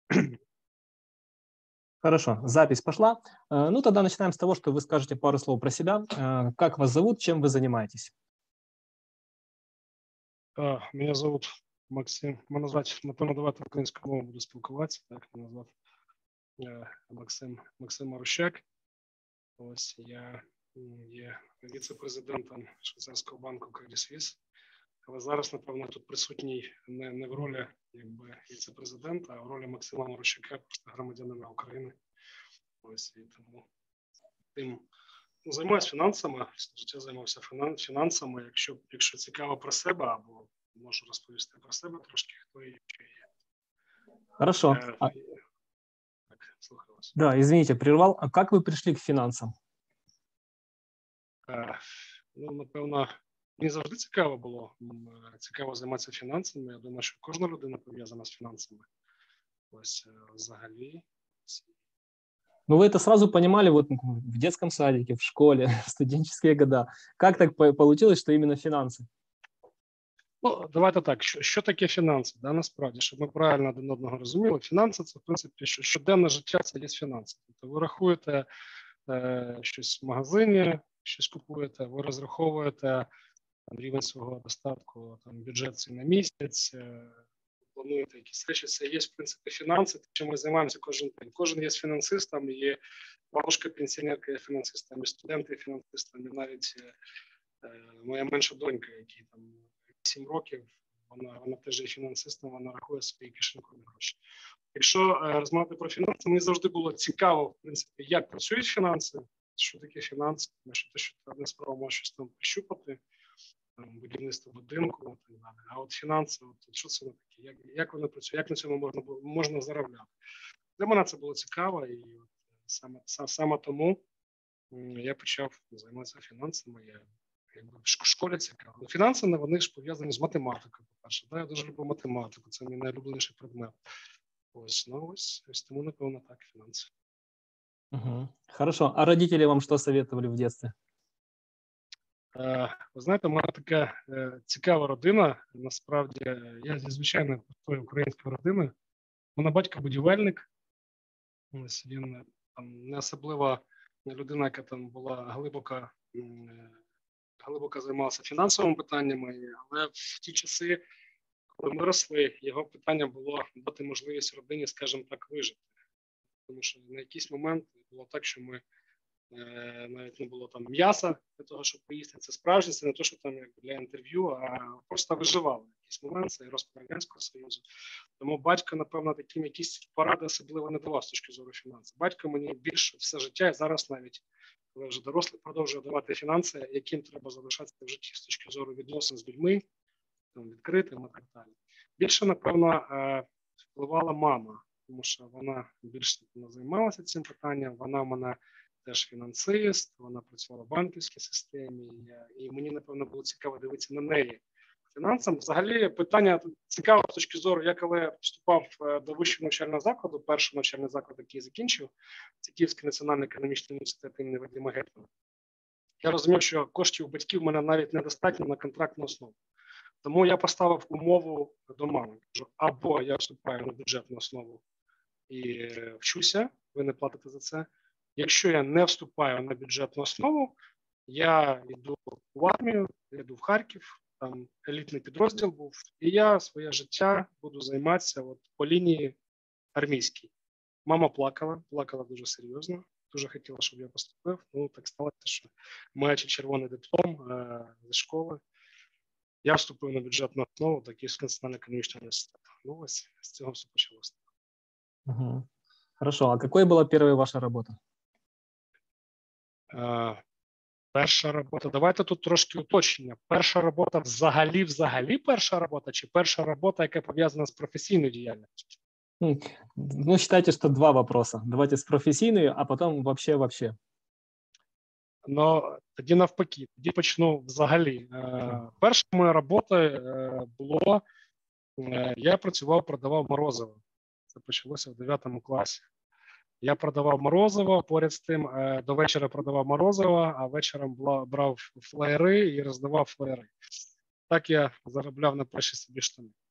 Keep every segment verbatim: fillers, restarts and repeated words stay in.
Хорошо, запись пошла. Э, Ну, тогда начинаем с того, что вы скажете пару слов про себя. Э, Как вас зовут, чем вы занимаетесь? А, Мене зовут Максим. Мене звати, напевно, давайте українською мовою буду спілкуватися. Так, мене звати е, Максим, Максим Марущак. Ось я м, є віце-президентом швейцарського банку Credit Suisse. Але зараз, напевно, тут присутній не, не в ролі якби віце-президента, а в ролі Максима Марущака, просто громадянина України. Ось і тому тим ну, займаюся фінансами, все життя займався фінан- фінансами. Якщо, якщо цікаво про себе, або можу розповісти про себе трошки, хто і що є. Хорошо. Е, А, Так, слухаю вас. да, извините, прервал. А как вы пришли к финансам? Е, Ну, напевно, мені завжди цікаво було. М, е, Цікаво займатися фінансами. Я думаю, що кожна людина пов'язана з фінансами. Ось е, взагалі. Ну, вы это сразу понимали вот в детском садике, в школе, в студенческие года. Как так по- получилось, что именно финансы? Ну, давайте так, що, що таке фінанси, да, насправді, щоб ми правильно один одного розуміли. Фінанси – це, в принципі, що, щоденне життя – це є фінанси. Тобто ви рахуєте е, щось в магазині, щось купуєте, ви розраховуєте там, рівень свого достатку, там, бюджет свій на місяць, е, плануєте якісь речі. Це є, в принципі, фінанси, чим ми займаємося кожен день. Кожен є фінансистом, є бабушка-пенсіонерка є фінансистом, і студенти є фінансистом, і навіть е, моя менша донька, якій там сім років, вона, вона теж є фінансистом, вона рахує свої кишенькові гроші. Якщо е, розмовляти про фінанси, мені завжди було цікаво, в принципі, як працюють фінанси, що таке фінанси, тому що те, що ти одне справа може щось там прищупати, там, будівництво будинку і так далі. А от фінанси, от, що це таке, як, як вони працюють, як на цьому можна, можна заробляти. Для мене це було цікаво, і от, саме, саме тому я почав займатися фінансами. Я якби в школі цікаво. Фінанси, вони ж пов'язані з математикою, по-перше. Да? Я дуже люблю математику, це мій найулюбленіший предмет. Ось, ну ось, ось тому, напевно, так, фінанси. Угу. Хорошо. А родители вам что советовали в детстве? Е, ви знаєте, у мене така е, цікава родина. Насправді, я зі звичайної простої української родини. У мене батько будівельник. Ось він там не особлива людина, яка там була глибоко глибоко займався фінансовими питаннями, але в ті часи, коли ми росли, його питання було дати можливість родині, скажімо так, вижити. Тому що на якийсь момент було так, що ми е, навіть не було там м'яса для того, щоб поїсти. Це справжнє, це не те, що там як для інтерв'ю, а просто виживали. В якийсь момент це і розпад Радянського Союзу. Тому батько, напевно, таким якісь поради особливо не давав з точки зору фінансів. Батько мені більше все життя і зараз навіть, коли вже дорослий, продовжує давати фінанси, яким треба залишатися в житті з точки зору відносин з людьми, там, відкритим і так далі. Більше, напевно, впливала мама, тому що вона більше займалася цим питанням, вона в мене теж фінансист, вона працювала в банківській системі, і мені, напевно, було цікаво дивитися на неї фінансам. Взагалі, питання цікаве з точки зору, я коли вступав до вищого навчального закладу, перший навчальний заклад, який я закінчив, це Київський національний економічний університет імені Вадима Гетмана. Я розумів, що коштів батьків в мене навіть недостатньо на контрактну основу. Тому я поставив умову до мами. Кажу, або я вступаю на бюджетну основу і вчуся, ви не платите за це. Якщо я не вступаю на бюджетну основу, я йду в армію, я йду в Харків, там елітний підрозділ був, і я своє життя буду займатися от по лінії армійській. Мама плакала, плакала дуже серйозно, дуже хотіла, щоб я поступив. Ну, так сталося, що маючи червоний диплом е- зі школи, я вступив на бюджетну основу до Київського національного економічного університету. Ну, ось з цього все почалося. Угу. Хорошо. А какой была первая ваша работа? Е- Перша робота. Давайте тут трошки уточнення. Перша робота взагалі, взагалі перша робота, чи перша робота, яка пов'язана з професійною діяльністю? Ну, считайте, что два вопроса. Давайте с професійною, а потом вообще-вообще. Ну, тоді навпаки. Тоді почну взагалі. Е, перша моя робота е, було, е, я працював, продавав морозиво. Це почалося в дев'ятому класі. Я продавав морозиво, поряд з тим е, до вечора продавав морозиво, а вечором бла, брав флеєри і роздавав флеєри. Так я заробляв на перші собі штани.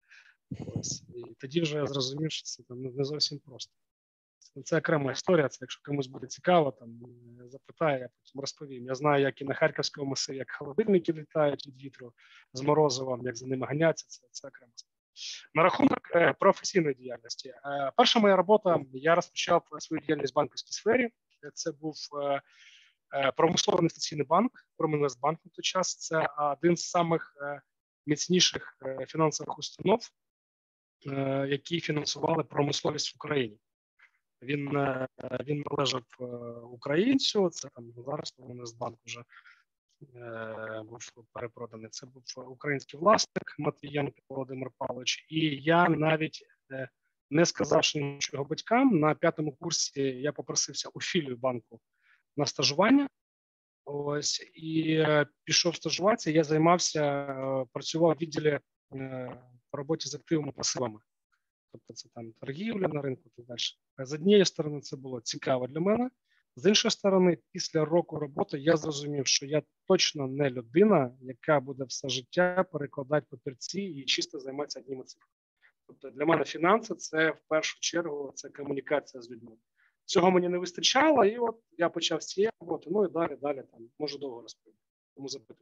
Ось. І тоді вже я зрозумів, що це там не зовсім просто. Це, це окрема історія, це якщо комусь буде цікаво, там запитає, я потім розповім. Я знаю, як і на Харківському масиві, як холодильники літають від вітру з морозивом, як за ними ганяться, це, це окрема історія. На рахунок е, професійної діяльності. Е, перша моя робота, я розпочав свою діяльність в банківській сфері. Це був е, е, промисловий інвестиційний банк, Промінвестбанк на той час. Це один з самих е, міцніших е, фінансових установ, е, які фінансували промисловість в Україні. Він, е, він належав е, українцю, це там зараз Промінвестбанк вже е, був перепроданий. Це був український власник Матвієнко Володимир Павлович. І я навіть, е, не сказавши нічого батькам, на п'ятому курсі я попросився у філію банку на стажування. Ось, і е, пішов стажуватися, я займався, е, працював в відділі е, по роботі з активами пасивами. Тобто це там торгівля на ринку і так далі. З однієї сторони це було цікаво для мене, з іншої сторони, після року роботи я зрозумів, що я точно не людина, яка буде все життя перекладати папірці і чисто займатися одніми цифрами. Тобто для мене фінанси – це в першу чергу це комунікація з людьми. Цього мені не вистачало, і от я почав з цієї роботи, ну і далі, далі, там, можу довго розповідати, тому запитую.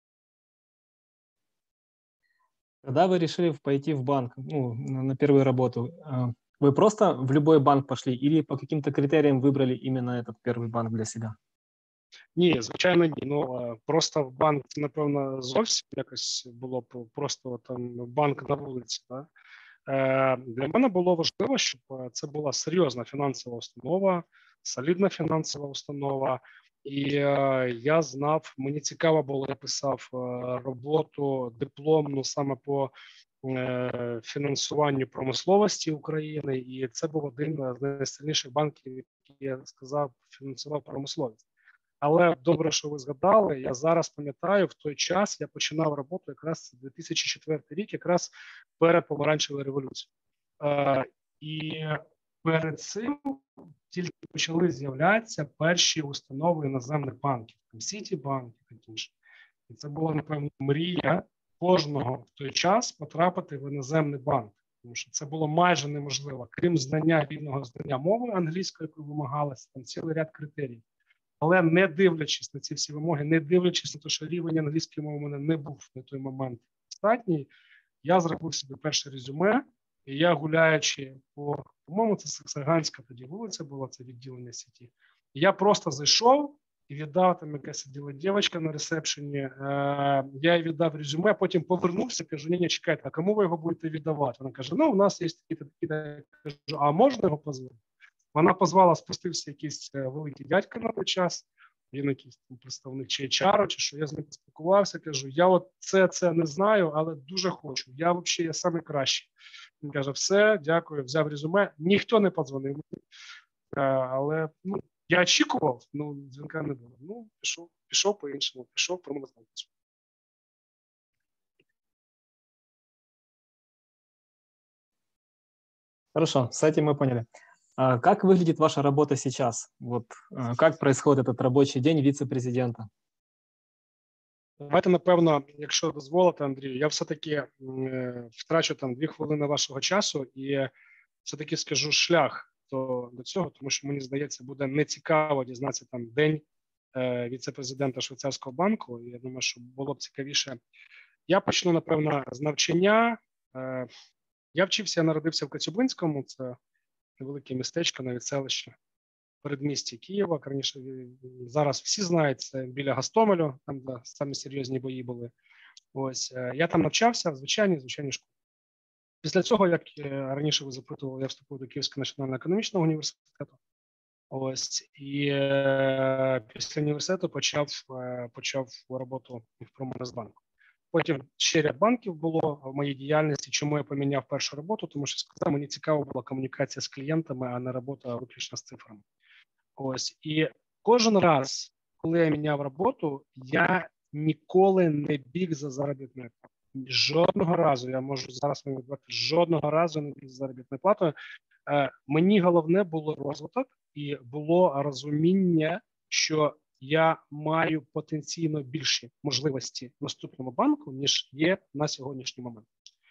Когда вы решили пойти в банк, ну, на первую работу, вы просто в любой банк пошли или по каким-то критериям выбрали именно этот первый банк для себя? Ні, звичайно, ні. Ну, просто в банк, це, напевно, зовсім якось було б просто там банк на вулиці. Да? Е, для мене було важливо, щоб це була серйозна фінансова установа, солідна фінансова установа. І е, я знав, мені цікаво було, я писав е, роботу дипломну саме по е, фінансуванню промисловості України, і це був один з найсильніших банків, який, я сказав, фінансував промисловість. Але добре, що ви згадали, я зараз пам'ятаю, в той час я починав роботу якраз дві тисячі четвертий рік, якраз перед помаранчевою революцією. Е, і перед цим тільки почали з'являтися перші установи іноземних банків, там Сітібанк і таке інше. І це була, напевно, мрія кожного в той час потрапити в іноземний банк, тому що це було майже неможливо, крім знання, вільного знання мови англійської, яку вимагалося, там цілий ряд критерій. Але не дивлячись на ці всі вимоги, не дивлячись на те, що рівень англійської мови у мене не був на той момент достатній, я зробив собі перше резюме, і я, гуляючи по, по-моєму, це Саксаганська тоді вулиця була, це відділення сіті, я просто зайшов і віддав, там якась сиділа дівчинка на ресепшені, е, я їй віддав резюме, а потім повернувся, кажу, ні, ні, чекайте, а кому ви його будете віддавати? Вона каже, ну, у нас є такі-то, такі-то, кажу, а можна його позвати? Вона позвала, спустився якийсь великий дядько на той час, він якийсь там представник чи ейч ар, чи що, я з ним поспілкувався, кажу, я от це, це не знаю, але дуже хочу, я взагалі, я саме кращий. Він каже, все, дякую, взяв резюме, ніхто не подзвонив, але ну, я очікував, ну, дзвінка не було. Ну, пішов, пішов по-іншому, пішов про мене знати. Хорошо, с этим мы поняли. А как выглядит ваша работа сейчас? Вот как происходит этот рабочий день віце-президента? Давайте, напевно, якщо дозволите, Андрію, я все-таки е, втрачу там дві хвилини вашого часу і все-таки скажу шлях до, до цього, тому що, мені здається, буде нецікаво дізнатися там день е, віце-президента Швейцарського банку. І я думаю, що було б цікавіше. Я почну, напевно, з навчання. Е, я вчився, я народився в Коцюбинському, це невелике містечко, навіть селище, передмісті Києва. Раніше, зараз всі знають, це біля Гостомелю, там де самі серйозні бої були. Ось, я там навчався в звичайній, звичайній школі. Після цього, як раніше ви запитували, я вступив до Київського національного економічного університету. Ось, і е, після університету почав, е, почав роботу в Промінвестбанку. Потім ще ряд банків було в моїй діяльності. Чому я поміняв першу роботу? Тому що, сказав, мені цікава була комунікація з клієнтами, а не робота виключно з цифрами. Ось. І кожен раз, коли я міняв роботу, я ніколи не біг за заробітною платою. Жодного разу, я можу зараз вам відповідати, жодного разу не біг за заробітною платою. Е, мені головне було розвиток і було розуміння, що я маю потенційно більші можливості в наступному банку, ніж є на сьогоднішній момент.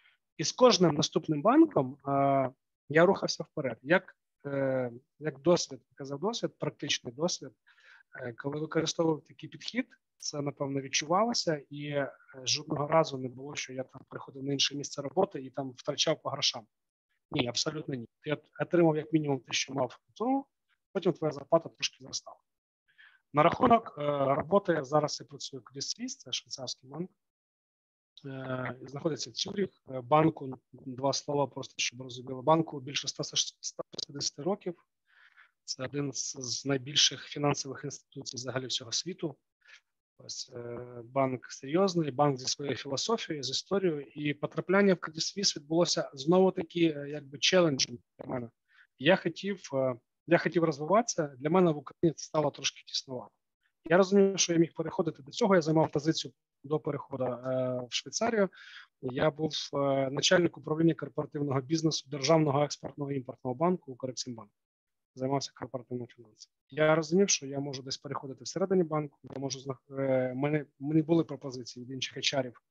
І з кожним наступним банком е, я рухався вперед. Як, е, як досвід, показав досвід, практичний досвід, е, коли використовував такий підхід, це, напевно, відчувалося, і е, жодного разу не було, що я там приходив на інше місце роботи і там втрачав по грошам. Ні, абсолютно ні. Я отримав як мінімум те, що мав в цьому, потім твоя зарплата трошки зростала. На рахунок е, роботи зараз я працюю в Credit Suisse, це швейцарський банк. Е, знаходиться в Цюріх. Е, банку, два слова просто, щоб розуміли, банку більше ста п'ятдесят років. Це один з, з найбільших фінансових інституцій взагалі всього світу. Ось е, банк серйозний, банк зі своєю філософією, з історією. І потрапляння в Credit Suisse відбулося знову-таки якби челенджем для мене. Я хотів, е, я хотів розвиватися, для мене в Україні це стало трошки тіснувато. Я розумів, що я міг переходити до цього, я займав позицію до переходу е, в Швейцарію. Я був е, начальник управління корпоративного бізнесу Державного експортного імпортного банку Укрексімбанк. Займався корпоративним фінансом. Я розумів, що я можу десь переходити всередині банку, я можу, е, мене, мені були пропозиції від інших ейч арів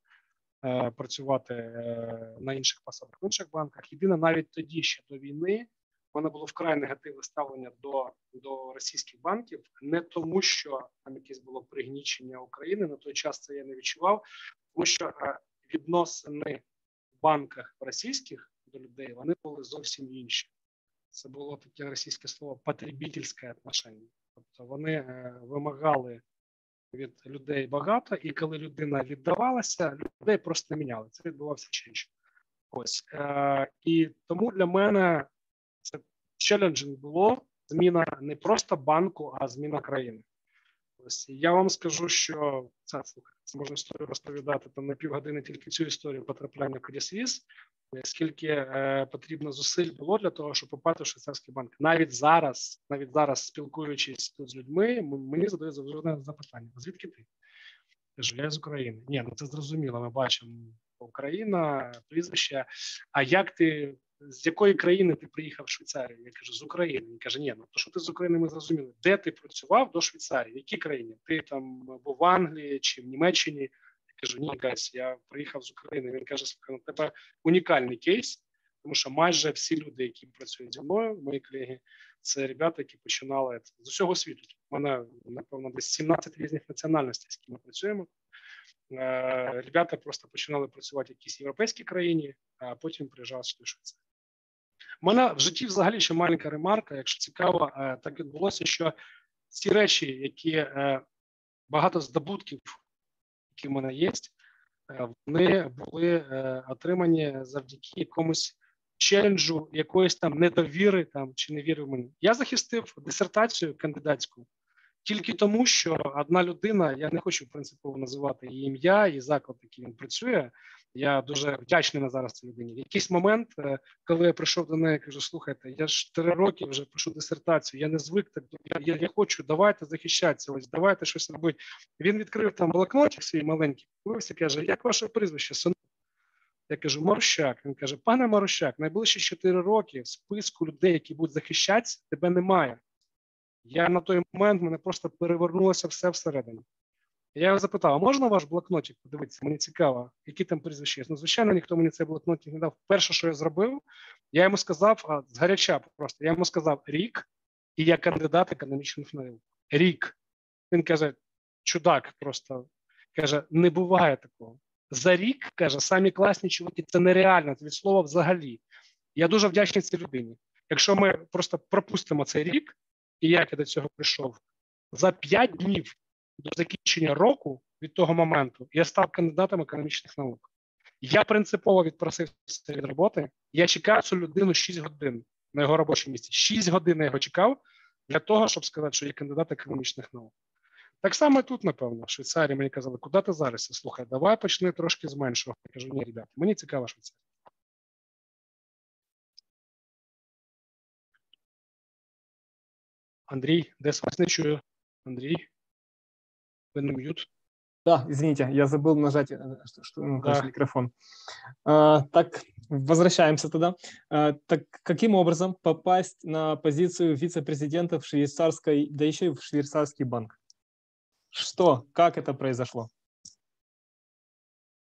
е, працювати е, на інших посадах в інших банках. Єдине, навіть тоді, ще до війни, в мене було вкрай негативне ставлення до, до російських банків, не тому, що там якесь було пригнічення України, на той час це я не відчував, тому що е, відносини в банках російських до людей, вони були зовсім інші. Це було таке російське слово «потребительське отношення». Тобто вони е, вимагали від людей багато, і коли людина віддавалася, людей просто не міняли. Це відбувався чинч. Ось. Е, і тому для мене це челенджем було зміна не просто банку, а зміна країни. Ось. Я вам скажу, що це, це можна історію розповідати там на півгодини тільки цю історію потрапляння в Credit Suisse, скільки е, потрібно зусиль було для того, щоб попасти в швейцарський банк. Навіть зараз, навіть зараз, спілкуючись тут з людьми, мені задають завжди запитання: звідки ти? Я кажу, я з України. Ні, ну це зрозуміло, ми бачимо Україна, прізвище. А як ти, з якої країни ти приїхав в Швейцарію? Я кажу, з України. Він каже, ні, ну то що ти з України, ми зрозуміли. Де ти працював до Швейцарії? В якій країні? Ти там був в Англії чи в Німеччині? Я кажу, ні, гайс, я приїхав з України. Він каже, слухай, ну тебе унікальний кейс, тому що майже всі люди, які працюють зі мною, мої колеги, це ребята, які починали з усього світу. У мене, напевно, десь сімнадцять різних національностей, з якими ми працюємо. Е, ребята просто починали працювати в якійсь європейській країні, а потім приїжджали сюди в Швейцарію. У мене в житті взагалі ще маленька ремарка, якщо цікаво, е, так відбулося, що ці речі, які е, багато здобутків, які в мене є, вони були е, отримані завдяки якомусь челенджу, якоїсь там недовіри там, чи невіри в мене. Я захистив дисертацію кандидатську тільки тому, що одна людина, я не хочу принципово називати її ім'я і заклад, який він працює, я дуже вдячний на зараз цій людині. В якийсь момент, коли я прийшов до неї, кажу, слухайте, я ж три роки вже пишу дисертацію, я не звик, так, я, я, я хочу, давайте захищатися, ось, давайте щось робити. Він відкрив там блокнотик свій маленький, дивився, каже, як ваше прізвище, сину? Я кажу, Марущак. Він каже, пане Марущак, найближчі чотири роки в списку людей, які будуть захищатися, тебе немає. Я на той момент, мене просто перевернулося все всередині. Я його запитав, а можна ваш блокнотик подивитися? Мені цікаво, які там прізвища є. Ну, звичайно, ніхто мені цей блокнотик не дав. Перше, що я зробив, я йому сказав, а, згаряча просто, я йому сказав рік, і я кандидат економічних наук. Рік. Він каже, чудак просто. Каже, не буває такого. За рік, каже, самі класні чоловіки, це нереально, це від слова взагалі. Я дуже вдячний цій людині. Якщо ми просто пропустимо цей рік, і як я до цього прийшов, за п'ять днів до закінчення року від того моменту я став кандидатом економічних наук. Я принципово відпросився від роботи, я чекав цю людину шість годин на його робочому місці. шість годин я його чекав для того, щоб сказати, що я кандидат економічних наук. Так само і тут, напевно, в Швейцарії мені казали, куди ти зараз? Слухай, давай почни трошки з меншого. Я кажу, ні, ребята, мені цікава Швейцарія. Андрій, десь вас не чую. Андрій, вы на мьют. Да, извините, я забыл нажать что, что, ну, Да. микрофон. А, так, возвращаемся тогда. А, так каким образом попасть на позицию вице-президента в швейцарской, да еще и в швейцарский банк? Что, как это произошло?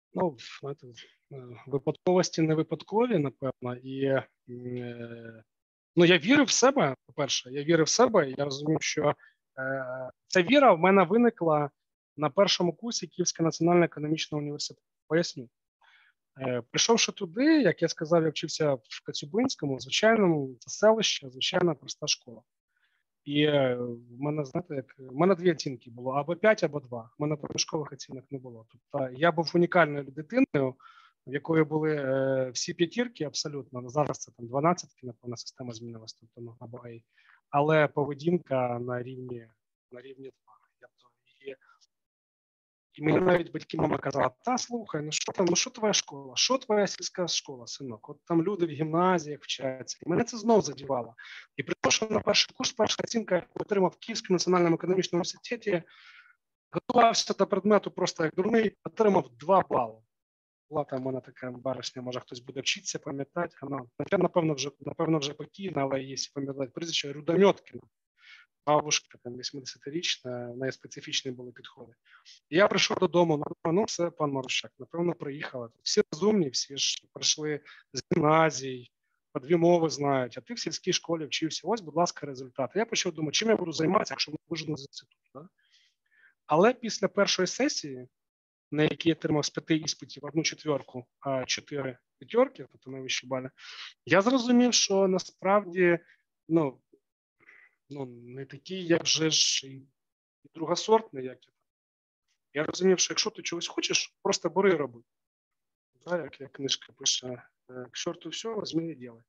Ну, знаєте, випадковості не випадкові, напевно. І ну, я вірив в себе, по-перше, я вірив в себе, і я розумів, що е, ця віра в мене виникла на першому курсі Київського національного економічного університету. Поясню. Е, прийшовши туди, як я сказав, я вчився в Коцюбинському, звичайному, це селище, звичайна проста школа. І е, в мене, знаєте, як в мене дві оцінки було, або п'ять, або два. В мене проміжкових оцінок не було. Тобто я був унікальною дитиною, в якої були е, всі п'ятірки абсолютно. Зараз це там дванадцятки, напевно, система змінилась, тобто ну, або ей. Але поведінка на рівні на рівні два. І, і мені навіть батьки мама казала, та слухай, ну що там, ну що твоя школа, що твоя сільська школа, синок? От там люди в гімназіях вчаться. І мене це знов задівало. І при тому, що на перший курс, перша оцінка, я отримав в Київському національному економічному університеті, готувався до предмету просто як дурний, отримав два бали. Була там у мене така баришня, може хтось буде вчитися, пам'ятати. Вона, напевно, вже, напевно, вже покійна, але є пам'ятати прізвище Рудомьоткіна. Бабушка, там вісімдесятирічна, в неї специфічні були підходи. І я прийшов додому, ну все, пан Марущак, напевно, приїхала. Всі розумні, всі ж прийшли з гімназій, по дві мови знають, а ти в сільській школі вчився. Ось, будь ласка, результати. Я почав думати, чим я буду займатися, якщо ми вижену з інституту. Да? Але після першої сесії, на якій я отримав з п'яти іспитів одну четверку, а чотири п'ятерки, тобто найвищі бали, я зрозумів, що насправді, ну, ну не такий, як же ж і другосортний, як я. Я розумів, що якщо ти чогось хочеш, просто бери і роби. Да, як, як книжка пише, к чорту все, зміни діли.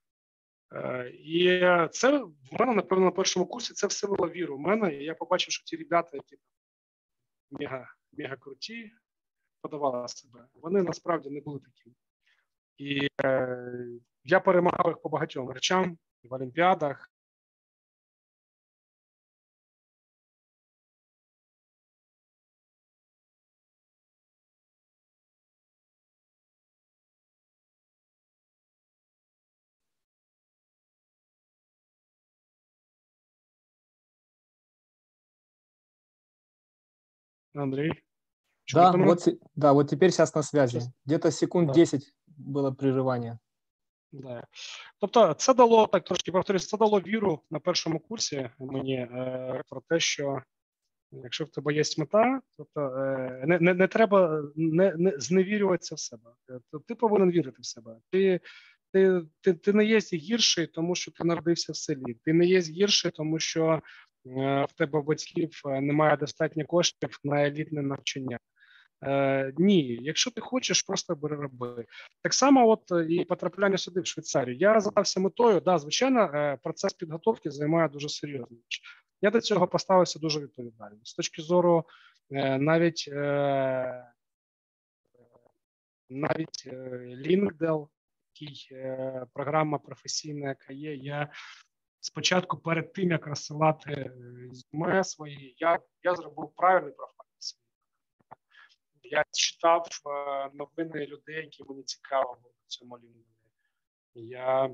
І це в мене, напевно, на першому курсі це все було віру в мене, і я побачив, що ті ребята, які мега, мега круті, подавали себе, вони насправді не були такими. І е, я перемагав їх по багатьом речам, в олімпіадах. Андрей? Да, вот, да, вот теперь сейчас на связи. Сейчас. Где-то секунд да. десять было прерывание. Да. Тобто це дало, так трошки повторюсь, це дало віру на першому курсі мені е, про те, що якщо в тебе є мета, тобто е, не, не, не треба не, не зневірюватися в себе. Тобто, ти повинен вірити в себе. Ти, ти, ти, ти не є гірший, тому що ти народився в селі. Ти не є гірший, тому що е, в тебе батьків немає достатньо коштів на елітне навчання. Е, ні, якщо ти хочеш, просто бери роби. Так само от і потрапляння сюди в Швейцарію. Я задався метою, да, звичайно, процес підготовки займає дуже серйозно. Я до цього поставився дуже відповідально. З точки зору е, навіть е, навіть е, LinkedIn, який е, програма професійна, яка є, я спочатку перед тим, як розсилати резюме свої, я, я зробив правильний профайл. Я читав е, новини людей, які мені цікаво було в цьому LinkedIn. Я,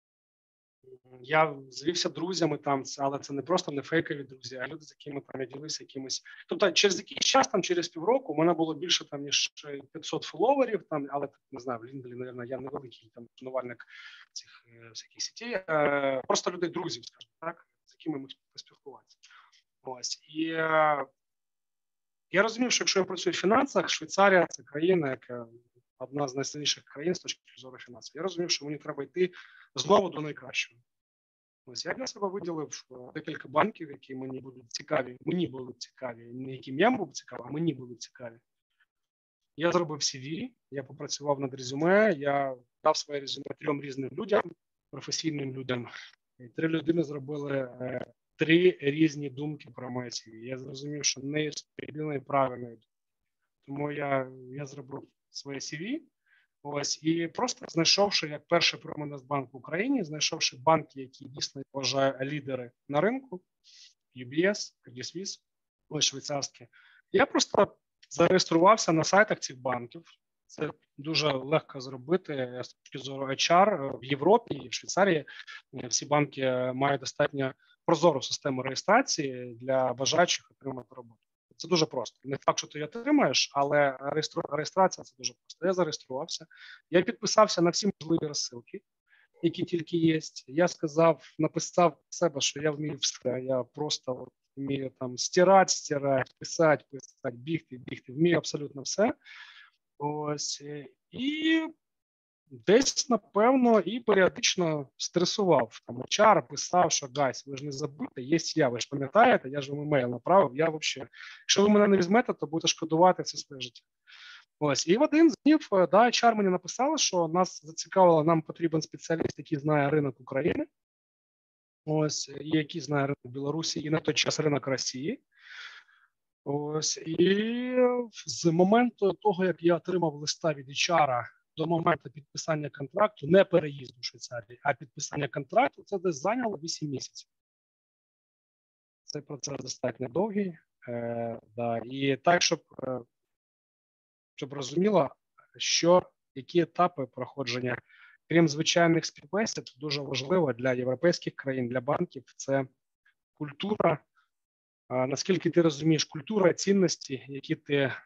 я звівся друзями там, але це не просто не фейкові друзі, а люди, з якими там я ділився якимось. Тобто через якийсь час, там через півроку, у мене було більше там, ніж п'ятсот фоловерів, там, але не знаю, в LinkedIn, мабуть, я невеликий там шанувальник цих е, всяких сітей. Е, просто людей друзів, скажімо так, з якими ми поспілкуватися. Ось. І е, я розумів, що якщо я працюю в фінансах, Швейцарія – це країна, яка одна з найсильніших країн з точки зору фінансів. Я розумів, що мені треба йти знову до найкращого. Ось я для себе виділив декілька банків, які мені будуть цікаві. Мені були цікаві. Не яким я був цікавий, а мені були цікаві. Я зробив сі ві, я попрацював над резюме, я дав своє резюме трьом різним людям, професійним людям. І три людини зробили три різні думки про моє сі ві. Я зрозумів, що не єдиної правильної. Тому я, я зробив своє сі ві. Ось, і просто знайшовши, як перший проминвестбанк в Україні, знайшовши банки, які дійсно вважаю лідери на ринку, ю бі ес, Credit Suisse, ось швейцарські, я просто зареєструвався на сайтах цих банків. Це дуже легко зробити з точки зору ейч ар в Європі і в Швейцарії. Всі банки мають достатньо прозору систему реєстрації для бажаючих отримати роботу. Це дуже просто. Не факт, що ти її отримаєш, але реєстрація – це дуже просто. Я зареєструвався, я підписався на всі можливі розсилки, які тільки є. Я сказав, написав себе, що я вмію все, я просто от вмію там стирати, стирати, писати, писати, бігти, бігти, вмію абсолютно все. Ось, і десь, напевно, і періодично стресував. Там ейч ар писав, що гайс, ви ж не забудьте, є я, ви ж пам'ятаєте, я ж вам емейл направив, я взагалі, якщо ви мене не візьмете, то будете шкодувати все своє життя. Ось, і в один з днів, да, ейч ар мені написала, що нас зацікавило, нам потрібен спеціаліст, який знає ринок України, ось, і який знає ринок Білорусі, і на той час ринок Росії. Ось, і з моменту того, як я отримав листа від ейч ар до моменту підписання контракту, не переїзду в Швейцарії, а підписання контракту, це десь зайняло вісім місяців. Цей процес достатньо довгий. Е, да, і так, щоб, щоб розуміло, що, які етапи проходження, крім звичайних співбесід, дуже важливо для європейських країн, для банків, це культура, а, наскільки ти розумієш, культура, цінності, які ти е,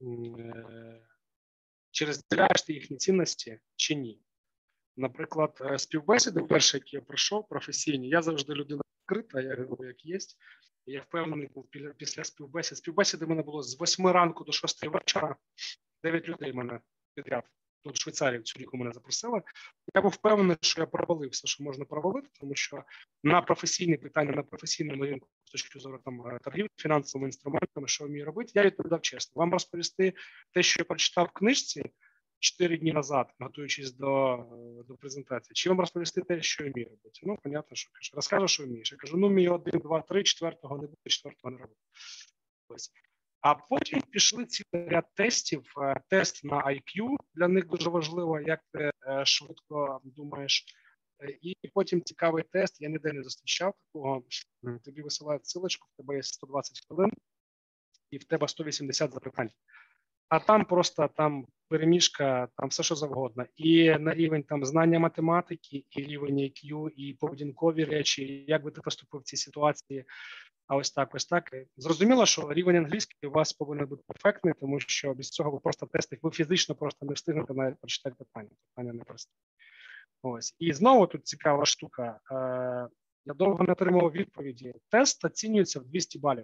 чи розділяєш ти їхні цінності, чи ні. Наприклад, співбесіди перші, які я пройшов, професійні, я завжди людина відкрита, я говорю, як є. Я впевнений був після співбесід. Співбесіди в мене було з восьми ранку до шостої вечора, дев'ять людей мене підряд. Тут в Швейцарії, в Цюріху мене запросили. Я був впевнений, що я провалив все, що можна провалити, тому що на професійні питання, на професійному ринку, з точки зору там торгівлі фінансовими інструментами, що вмію робити, я відповідав чесно. Вам розповісти те, що я прочитав в книжці чотири дні назад, готуючись до, до презентації, чи вам розповісти те, що я вмію робити? Ну, понятно, що кажу. Розкажу, що вмієш. Я кажу, ну, мій один, два, три, четвертого не буде, четвертого не робити. Ось. А потім пішли цілий ряд тестів. Тест на ай к'ю, для них дуже важливо, як ти швидко думаєш. І потім цікавий тест, я ніде не зустрічав такого. Тобі висилають ссылочку, в тебе є сто двадцять хвилин, і в тебе сто вісімдесят запитань. А там просто там перемішка, там все, що завгодно. І на рівень там знання математики, і рівень ай к'ю, і поведінкові речі, як би ти поступив в цій ситуації. А ось так, ось так. Зрозуміло, що рівень англійської у вас повинен бути перфектний, тому що без цього ви просто тестите, ви фізично просто не встигнете навіть прочитати питання. Питання не просте. Ось. І знову тут цікава штука. Е, я довго не отримував відповіді. Тест оцінюється в двісті балів.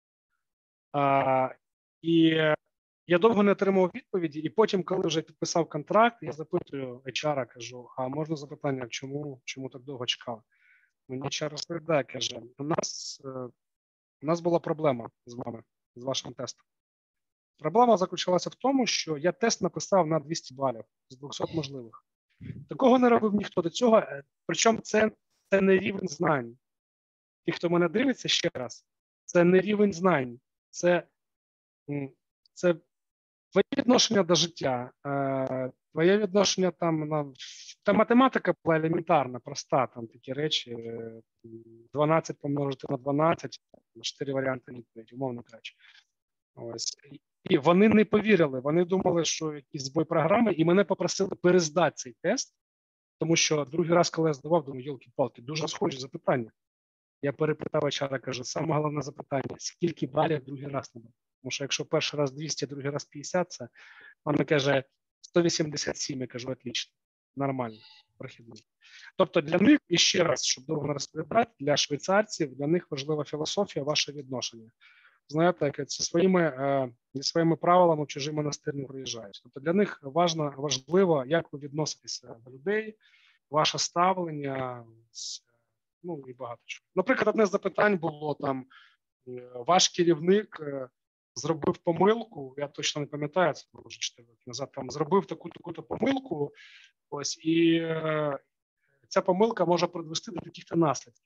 Е, і я довго не отримував відповіді, і потім, коли вже підписав контракт, я запитую ейч ар, кажу, а можна запитання, чому, чому так довго чекав? Мені ейч ар розповідає, каже, у нас, у нас була проблема з вами, з вашим тестом. Проблема заключалася в тому, що я тест написав на двісті балів з двохсот можливих. Такого не робив ніхто до цього, причому це, це не рівень знань. Ті, хто мене дивиться ще раз, це не рівень знань, це, це твоє відношення до життя, твоє відношення там на та математика була елементарна, проста, там такі речі, дванадцять помножити на дванадцять, чотири варіанти відповіді, умовно кажучи. Ось. І вони не повірили, вони думали, що якийсь збой програми, і мене попросили перездати цей тест, тому що другий раз, коли я здавав, думаю, йолки-палки, дуже схожі запитання. Я перепитав ейч ар, кажу, саме головне запитання, скільки балів другий раз не дав? Тому що якщо перший раз двісті, другий раз п'ятдесят, це вона каже сто вісімдесят сім, я кажу, отлично, нормально, прохідний. Тобто для них, і ще раз, щоб довго розповідати, для швейцарців, для них важлива філософія, ваше відношення. Знаєте, як це своїми, е, своїми правилами в чужий монастир не приїжджають. Тобто для них важно, важливо, як ви відноситеся до людей, ваше ставлення, ну і багато чого. Наприклад, одне з запитань було там, ваш керівник зробив помилку, я точно не пам'ятаю, це було вже чотири роки назад, там зробив таку-таку помилку, ось, і е, ця помилка може призвести до таких-то наслідків.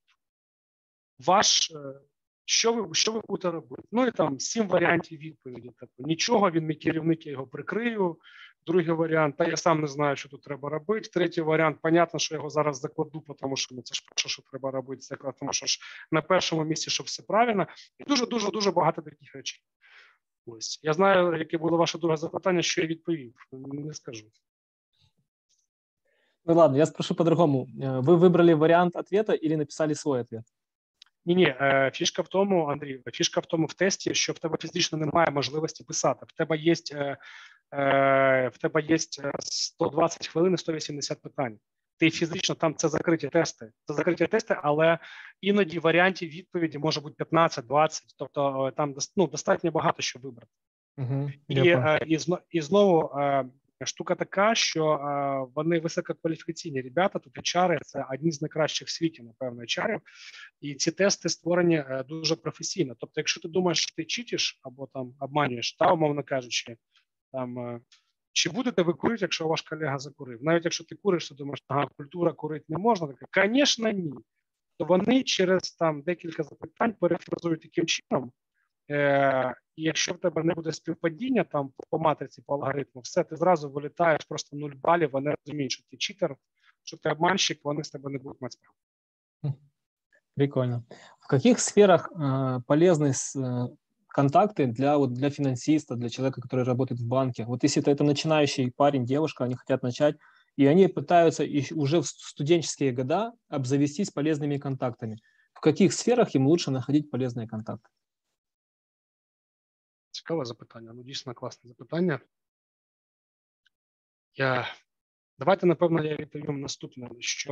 Ваш, е, що ви, що ви будете робити? Ну і там сім варіантів відповіді. Тобто, нічого, він мій керівник, я його прикрию. Другий варіант, та я сам не знаю, що тут треба робити. Третій варіант, понятно, що я його зараз закладу, тому що ну, це ж перше, що треба робити, це тому що ж на першому місці, щоб все правильно. І дуже-дуже-дуже багато таких речей. Ось. Я знаю, яке було ваше друге запитання, що я відповів. Не скажу. Ну ладно, я спрошу по-другому. Вы выбрали вариант ответа или написали свой ответ? Ні-ні, фішка в тому, Андрій, фішка в тому в тесті, що в тебе фізично немає можливості писати. В тебе є, в тебе є сто двадцять хвилин і сто вісімдесят питань. Ти фізично, там це закриті тести. Це закриті тести, але іноді варіантів відповіді може бути п'ятнадцять-двадцять. Тобто там ну, достатньо багато що вибрати. Угу, і, і, і знову штука така, що вони висококваліфікаційні ребята, тут ейч ар – це одні з найкращих в світі, напевно, ейч ар. І ці тести створені дуже професійно. Тобто, якщо ти думаєш, що ти читиш або там обманюєш, та, умовно кажучи, там, чи будете ви курити, якщо ваш колега закурив? Навіть якщо ти куриш, ти думаєш, ага, культура курити не можна, так, звісно, ні. То вони через там декілька запитань перефразують таким чином, е- і якщо в тебе не буде співпадіння там по матриці, по алгоритму, все, ти зразу вилітаєш просто нуль балів, вони розуміють, що ти читер, що ти обманщик, вони з тебе не будуть мати справу. Прикольно. В каких сферах э, полезны э, контакты для, вот, для финансиста, для человека, который работает в банке? Вот если это, это начинающий парень, девушка, они хотят начать, и они пытаются уже в студенческие года обзавестись полезными контактами. В каких сферах им лучше находить полезные контакты? Цікаве запитання. Ну, дійсно класне запитання. Я... Давайте, напевно, я відповім наступне, що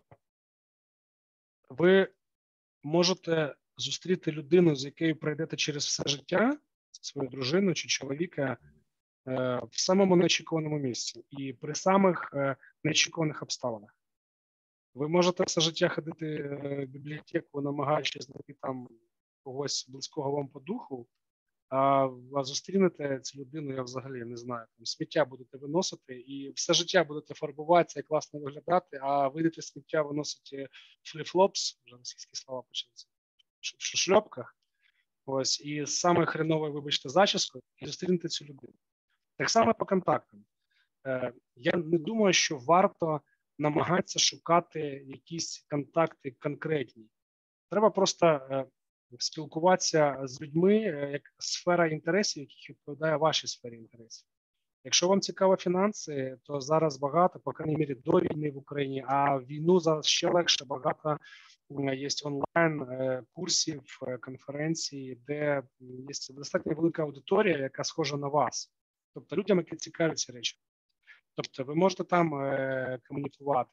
ви можете зустріти людину, з якою пройдете через все життя, свою дружину чи чоловіка, в самому неочікуваному місці і при самих неочікуваних обставинах. Ви можете все життя ходити в бібліотеку, намагаючись знайти там когось близького вам по духу, а зустрінете цю людину, я взагалі не знаю, там сміття будете виносити і все життя будете фарбуватися і класно виглядати, а вийдете сміття виносити фліп-флопс, вже російські слова почалися, в шльопках, ось, і з саме хреновою, вибачте, зачіскою, і зустрінете цю людину. Так само по контактам. Е, я не думаю, що варто намагатися шукати якісь контакти конкретні. Треба просто е, спілкуватися з людьми, як сфера інтересів, яких відповідає вашій сфері інтересів. Якщо вам цікаво фінанси, то зараз багато, по крайній мірі, до війни в Україні, а війну зараз ще легше, багато є онлайн курсів, конференцій, де є достатньо велика аудиторія, яка схожа на вас. Тобто людям, які цікаві ці речі. Тобто ви можете там комунікувати.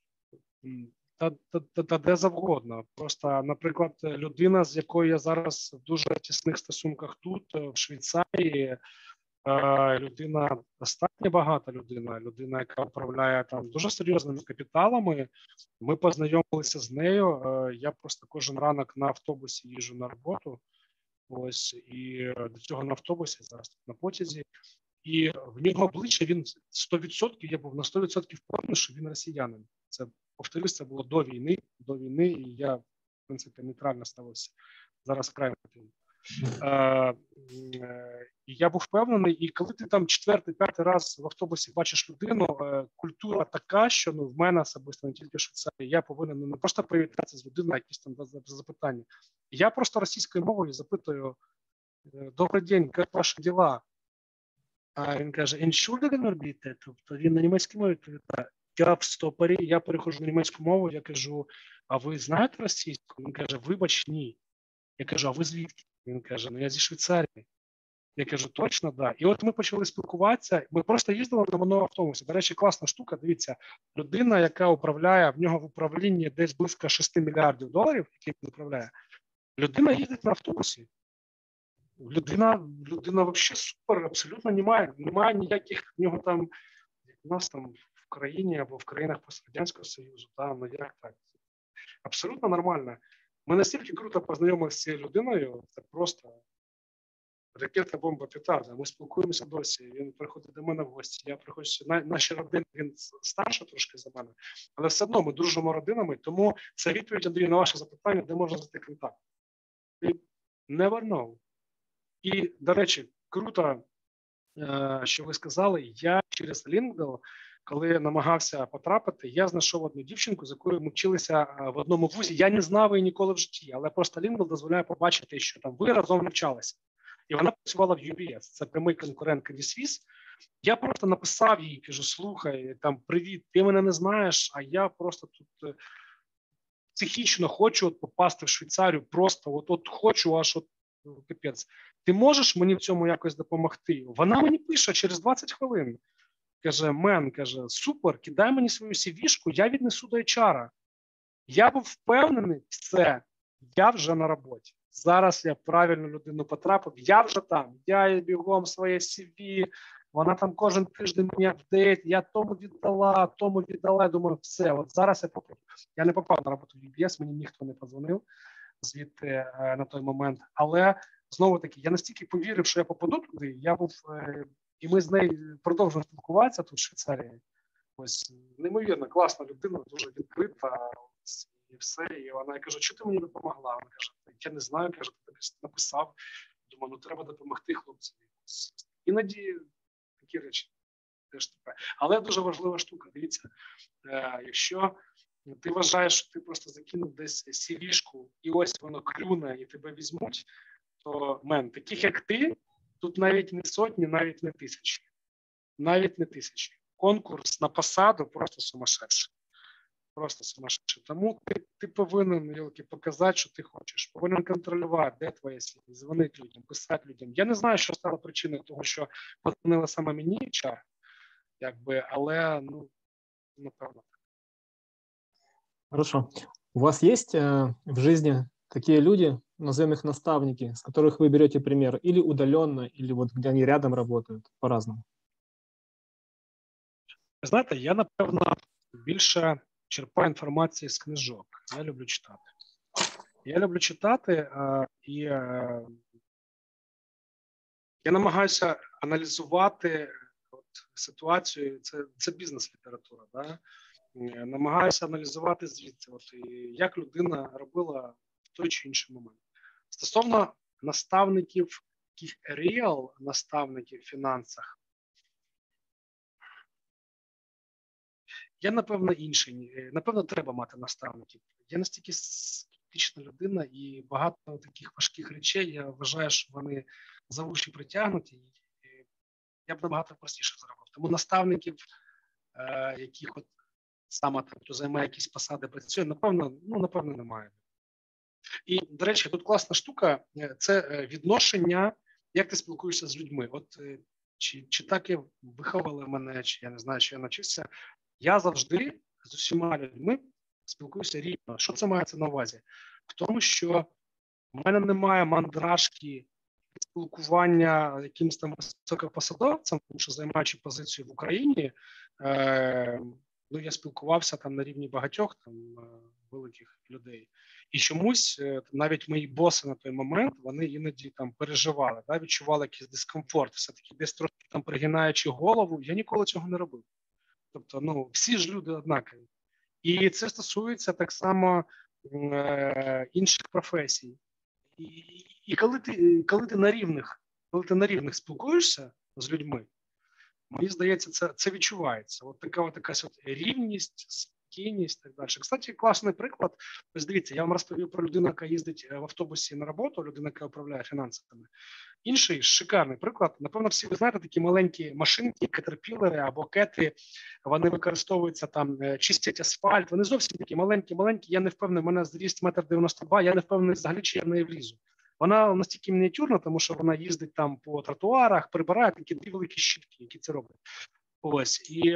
Та, та, та, та де завгодно. Просто, наприклад, людина, з якою я зараз в дуже тісних стосунках тут, в Швейцарії, людина, достатньо багата людина, людина, яка управляє там дуже серйозними капіталами. Ми познайомилися з нею. Я просто кожен ранок на автобусі їжджу на роботу. Ось, і до цього на автобусі, зараз тут на потязі. І в нього обличчя, він сто відсотків, я був на сто відсотків впевнений, що він росіянин. Це, повторюсь, це було до війни, до війни, і я, в принципі, нейтрально ставився. Зараз вкрай потрібно. Е, е, я був впевнений, і коли ти там четвертий, п'ятий раз в автобусі бачиш людину, е, культура така, що ну, в мене особисто, не тільки в Швейцарії, я повинен не просто привітатися з людиною, якісь там запитання. Я просто російською мовою запитую: «Добрий день, як ваші діла?» А він каже: «Entschuldigen bitte», тобто він на німецькій мові відповідає. Я в стопорі, я переходжу на німецьку мову, я кажу: «А ви знаєте російську?» Він каже: «Вибач, ні». Я кажу: «А ви звідки?» Він каже: «Ну я зі Швейцарії». Я кажу: «Точно, да». І от ми почали спілкуватися, ми просто їздили на одному автобусі. До речі, класна штука, дивіться, людина, яка управляє, в нього в управлінні десь близько шість мільярдів доларів, які він управляє, людина їздить на автобусі. Людина, людина взагалі супер, абсолютно немає, немає ніяких в нього там, як у нас там в країні або в країнах пострадянського Союзу, там, ну як так. Абсолютно нормально. Ми настільки круто познайомилися з цією людиною, це просто ракета, бомба, петарда. Ми спілкуємося досі, він приходить до мене в гості, я приходжу, на, наші родини, він старше трошки за мене, але все одно ми дружимо родинами, тому це відповідь, Андрій, на ваше запитання, де можна знайти контакт. You never know. І, до речі, круто, що ви сказали, я через LinkedIn, коли намагався потрапити, я знайшов одну дівчинку, з якою ми вчилися в одному вузі. Я не знав її ніколи в житті, але просто LinkedIn дозволяє побачити, що там ви разом навчалися. І вона працювала в ю бі ес, це прямий конкурент Credit Suisse. Я просто написав їй, кажу: «Слухай, там, привіт, ти мене не знаєш, а я просто тут психічно хочу от попасти в Швейцарію, просто от, от хочу, аж от капець. Ти можеш мені в цьому якось допомогти? Вона мені пише через двадцять хвилин. Каже, мен, каже, супер, кидай мені свою сі ві-шку, я віднесу до ейч ар. Я був впевнений, все, я вже на роботі. Зараз я правильну людину потрапив, я вже там, я бігом своє сі ві, вона там кожен тиждень мені апдейт, я тому віддала, тому віддала, я думаю, все, от зараз я попав. Я не попав на роботу в ю бі ес, мені ніхто не подзвонив звідти е, на той момент, але знову-таки, я настільки повірив, що я попаду туди, я був, е, і ми з нею продовжуємо спілкуватися тут в Швейцарії. Ось, неймовірно, класна людина, дуже відкрита, ось, і все. І вона, я кажу, що ти мені допомогла? Вона каже, я не знаю, каже, ти написав. Думаю, ну треба допомогти хлопцям. Іноді такі речі теж таке. Але дуже важлива штука, дивіться, е, якщо ти вважаєш, що ти просто закинув десь сі ві-шку, і ось воно клюне, і тебе візьмуть, то, мен, таких як ти, тут навіть не сотні, навіть не тисячі. Навіть не тисячі. Конкурс на посаду просто сумасшедший. Просто сумасшедший. Тому ти, ти повинен, Йолки, показати, що ти хочеш. Повинен контролювати, де твоє сі ві, дзвонити людям, писати людям. Я не знаю, що стало причиною того, що подзвонила саме мені ейч ар, якби, але, ну, напевно. Хорошо. У вас есть э, в жизни такие люди, назовем их наставники, с которых вы берете пример, или удаленно, или вот где они рядом работают, по-разному? Знаєте, я, напевно, більше черпаю інформації з книжок. Я люблю читати. Я люблю читати, е, і е, я намагаюся аналізувати от, ситуацію, це, це бізнес-література, да? Намагаюся аналізувати звідси, от, як людина робила в той чи інший момент. Стосовно наставників, таких реал наставників в фінансах, я, напевно, інший. Напевно, треба мати наставників. Я настільки скептична людина, і багато таких важких речей, я вважаю, що вони за уші притягнуті, і я б набагато простіше зробив. Тому наставників, е, яких от саме там, хто займає якісь посади, працює, напевно, ну, напевно, немає. І, до речі, тут класна штука – це відношення, як ти спілкуєшся з людьми. От чи, чи так і виховали мене, чи я не знаю, чи я навчився. Я завжди з усіма людьми спілкуюся рівно. Що це мається на увазі? В тому, що в мене немає мандражки спілкування якимось там високопосадовцем, тому що, займаючи позицію в Україні, е, ну, я спілкувався там на рівні багатьох там великих людей. І чомусь навіть мої боси на той момент, вони іноді там переживали, да, відчували якийсь дискомфорт, все-таки десь трохи там пригинаючи голову, я ніколи цього не робив. Тобто, ну, всі ж люди однакові. І це стосується так само е, інших професій. І, і коли ти, коли ти на рівних, коли ти на рівних спілкуєшся з людьми, мені здається, це, це відчувається. От така от якась от рівність, спокійність і так далі. Кстати, класний приклад. Ось дивіться, я вам розповів про людину, яка їздить в автобусі на роботу, людина, яка управляє фінансами. Інший шикарний приклад. Напевно, всі ви знаєте, такі маленькі машинки, кетерпілери або кети, вони використовуються там, чистять асфальт. Вони зовсім такі маленькі-маленькі. Я не впевнений, у мене зріст метр дев'яносто два, я не впевнений взагалі, чи я в неї влізу. Вона настільки мініатюрна, тому що вона їздить там по тротуарах, прибирає такі дві великі щітки, які це роблять. Ось. І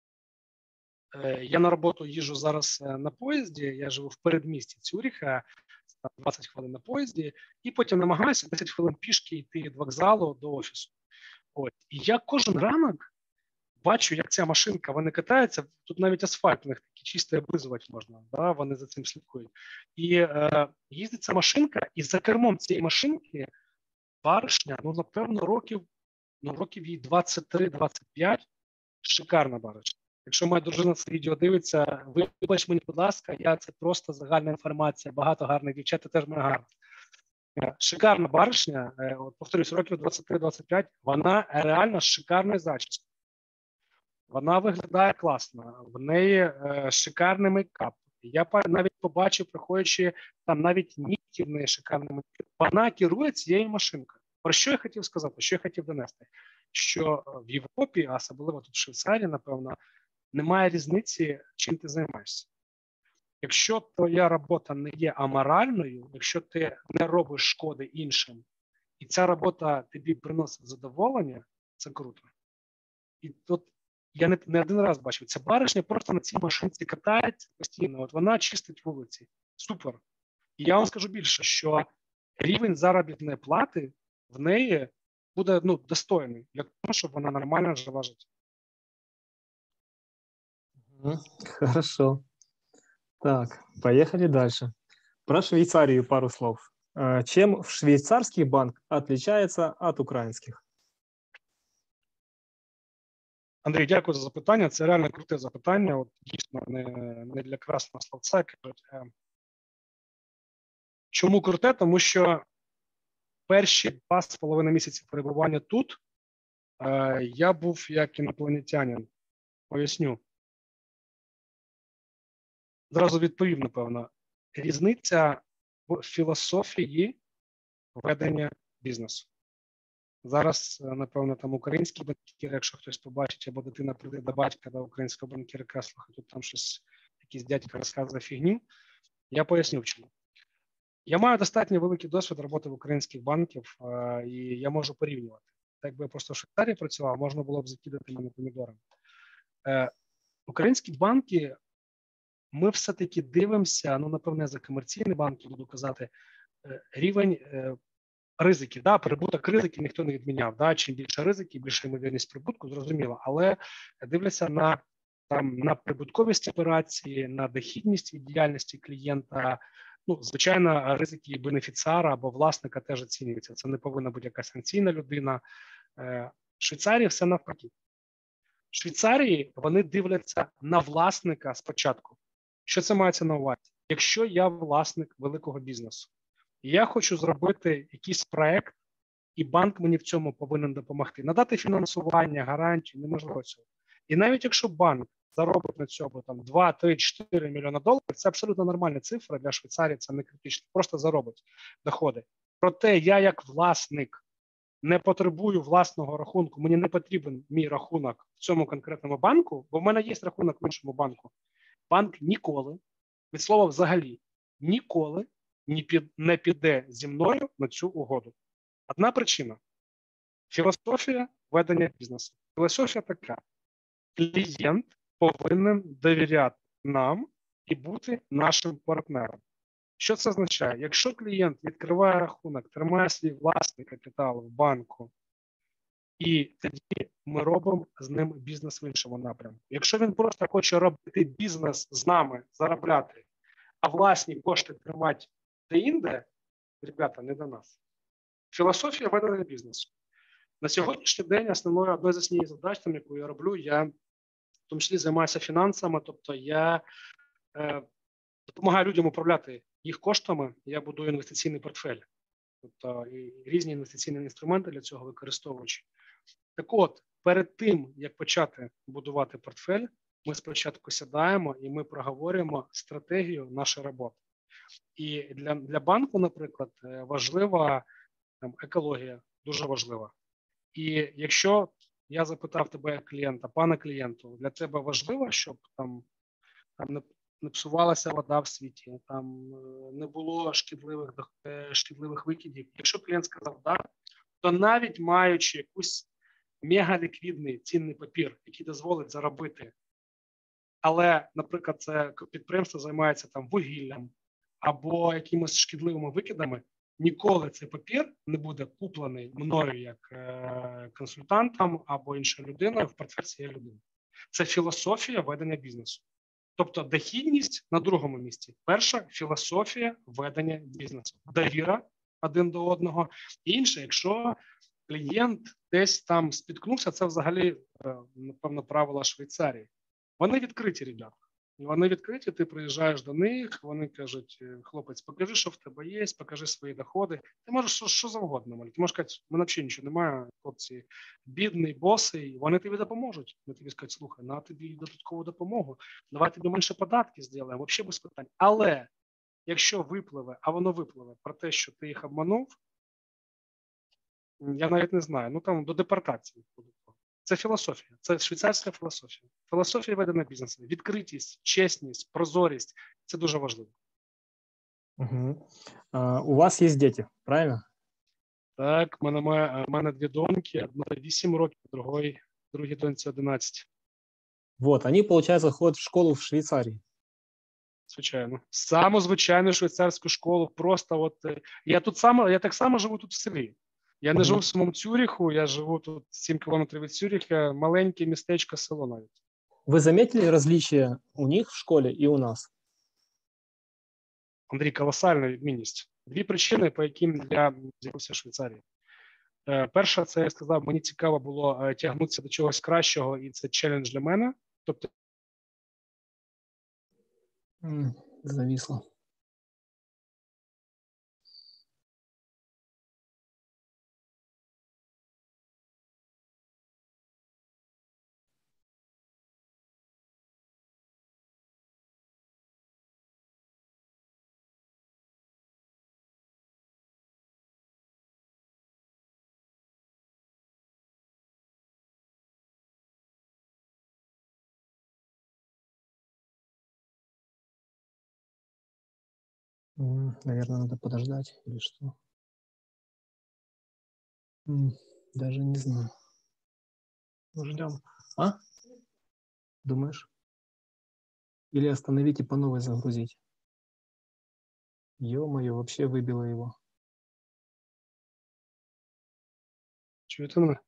е, я на роботу їжджу зараз на поїзді, я живу в передмісті Цюріха, двадцять хвилин на поїзді, і потім намагаюся десять хвилин пішки йти від вокзалу до офісу. Ось. І я кожен ранок бачу, як ця машинка, вони катаються, тут навіть асфальт у них такий чистий, облизувати можна, да? Вони за цим слідкують. І е, їздить ця машинка, і за кермом цієї машинки баришня, ну, напевно, років, ну, років їй двадцять три двадцять п'ять, шикарна баришня. Якщо моя дружина це відео дивиться, вибач мені, будь ласка, я це просто загальна інформація, багато гарних дівчат, теж мене гарно. Шикарна баришня, от, повторюсь, років двадцять три двадцять п'ять, вона реально шикарний зачіс. Вона виглядає класно, в неї е, шикарний мейкап. Я навіть побачив, проходячи, там навіть нігті в неї шикарний мейкап. Вона керує цією машинкою. Про що я хотів сказати, що я хотів донести? Що в Європі, а особливо тут в Швейцарії, напевно, немає різниці, чим ти займаєшся. Якщо твоя робота не є аморальною, якщо ти не робиш шкоди іншим, і ця робота тобі приносить задоволення, це круто. І тут я не, не один раз бачив, ця баришня просто на цій машинці катається постійно, от вона чистить вулиці. Супер. І я вам скажу більше, що рівень заробітної плати в неї буде ну, достойний для того, щоб вона нормально жила життя. Хорошо. Так, поехали дальше. Про Швейцарию пару слов. Чем швейцарский банк отличается от украинских? Андрій, дякую за запитання. Це реально круте запитання. От дійсно не, не для красного словця. Чому круте? Тому що перші два з половиною місяці перебування тут е, я був як інопланетянин. Поясню. Зразу відповів, напевно. Різниця в філософії ведення бізнесу. Зараз, напевно, там український банкір, якщо хтось побачить, або дитина прийде до батька, до українського банкіра, каже, слухай, тут там щось, якийсь дядько розказує фігню. Я поясню, чому. Я маю достатньо великий досвід роботи в українських банків, і я можу порівнювати. Так би я просто в Швейцарії працював, можна було б закидати мене помідорами. Українські банки, ми все-таки дивимося, ну, напевне, за комерційні банки, буду казати, рівень ризики, да, прибуток ризиків ніхто не відміняв. Да, чим більше ризиків, більше ймовірність прибутку, зрозуміло. Але дивляться на, там, на прибутковість операції, на дохідність від діяльності клієнта. Ну, звичайно, ризики бенефіціара або власника теж оцінюються. Це не повинна бути якась санкційна людина. В Швейцарії все навпаки. В Швейцарії вони дивляться на власника спочатку. Що це мається на увазі? Якщо я власник великого бізнесу, і я хочу зробити якийсь проект, і банк мені в цьому повинен допомогти. Надати фінансування, гарантію, неможливо цього. І навіть якщо банк заробить на цьому там два, три, чотири мільйона доларів, це абсолютно нормальна цифра для Швейцарії, це не критично, просто заробить доходи. Проте я як власник не потребую власного рахунку, мені не потрібен мій рахунок в цьому конкретному банку, бо в мене є рахунок в іншому банку. Банк ніколи, від слова взагалі, ніколи не піде зі мною на цю угоду. Одна причина – філософія ведення бізнесу. Філософія така. Клієнт повинен довіряти нам і бути нашим партнером. Що це означає? Якщо клієнт відкриває рахунок, тримає свій власний капітал в банку, і тоді ми робимо з ним бізнес в іншому напрямку. Якщо він просто хоче робити бізнес з нами, заробляти, а власні кошти тримати де-інде, ребята, не до нас. Філософія ведення бізнесу. На сьогоднішній день основною одною з основних задач, яку я роблю, я в тому числі займаюся фінансами, тобто я е, допомагаю людям управляти їх коштами, я будую інвестиційний портфель, тобто і різні інвестиційні інструменти для цього використовуючи. Так от, перед тим, як почати будувати портфель, ми спочатку сідаємо і ми проговорюємо стратегію нашої роботи. І для, для банку, наприклад, важлива там, екологія, дуже важлива. І якщо я запитав тебе як клієнта, пане клієнту, для тебе важливо, щоб там, там не, не псувалася вода в світі, там не було шкідливих, шкідливих викидів. Якщо клієнт сказав «да», то навіть маючи якусь мегаліквідний цінний папір, який дозволить заробити, але, наприклад, це підприємство займається там вугіллям або якимись шкідливими викидами, ніколи цей папір не буде куплений мною як е- консультантом або іншою людиною в портфель цієї людини. Це філософія ведення бізнесу. Тобто дохідність на другому місці. Перша – філософія ведення бізнесу. Довіра один до одного. І інше, якщо клієнт десь там спіткнувся, це взагалі, напевно, правила Швейцарії. Вони відкриті, ребята. Вони відкриті, ти приїжджаєш до них, вони кажуть, хлопець, покажи, що в тебе є, покажи свої доходи. Ти можеш що, що завгодно. Ти можеш сказати, в мене взагалі нічого немає, хлопці, бідний, босий, вони тобі допоможуть. Вони тобі скажуть, слухай, на тобі додаткову допомогу, давай тобі менше податки зробимо, взагалі без питань. Але якщо випливе, а воно випливе про те, що ти їх обманув, я навіть не знаю, ну там до депортації. Це філософія, це швейцарська філософія. Філософія ведення бізнесу. Відкритість, чесність, прозорість – це дуже важливо. Угу. А, у вас є діти, правильно? Так, в мене, в мене дві доньки, одна вісім років, другої, другій доньці одинадцять. Вот, они, получается, ходят в школу в Швейцарии. Звичайно. Саму звичайну швейцарську школу, просто от, я тут само, я так само живу тут в селі. Я не mm-hmm. живу в самому Цюріху, я живу тут сім кілометрів від Цюріха, маленьке містечко, село навіть. Вы заметили различия у них в школе и у нас? Андрій, колосальна відмінність. Дві причини, по яким я з'явився в Швейцарії. Перша, це я сказав, мені цікаво було тягнутися до чогось кращого, і це челендж для мене. Тобто mm, зависло. Наверное, надо подождать или что? Даже не знаю. Ну, ждем. А? Думаешь? Или остановить и по новой загрузить? Ё-моё, вообще выбило его. Чуете меня?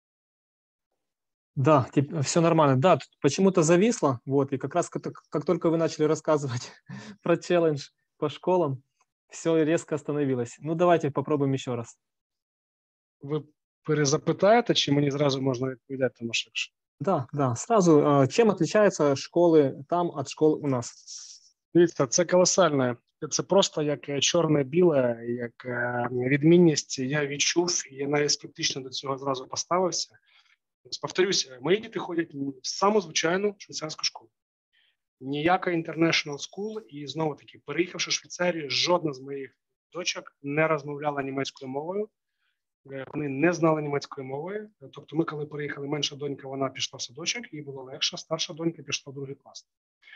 Да, все нормально. Да, тут почему-то зависло. Вот, и как раз как, как только вы начали рассказывать про челлендж по школам, все резко остановилось. Ну, давайте попробуем еще раз. Ви перезапитаєте, чи мені зразу можна відповідати, Томашевич? Да, да, сразу. Чем отличаются школи там від школ у нас? Дивіться, це колосальне. Це просто як чорне-біле, як відмінність. Я відчув, і я навіть скептично до цього зразу поставився. Повторюся, мої діти ходять в саму звичайну швейцарську школу. Ніяка international school, і знову-таки, переїхавши в Швейцарію, жодна з моїх дочок не розмовляла німецькою мовою. Вони не знали німецької мови. Тобто ми, коли переїхали, менша донька, вона пішла в садочок, їй було легше, старша донька пішла в другий клас.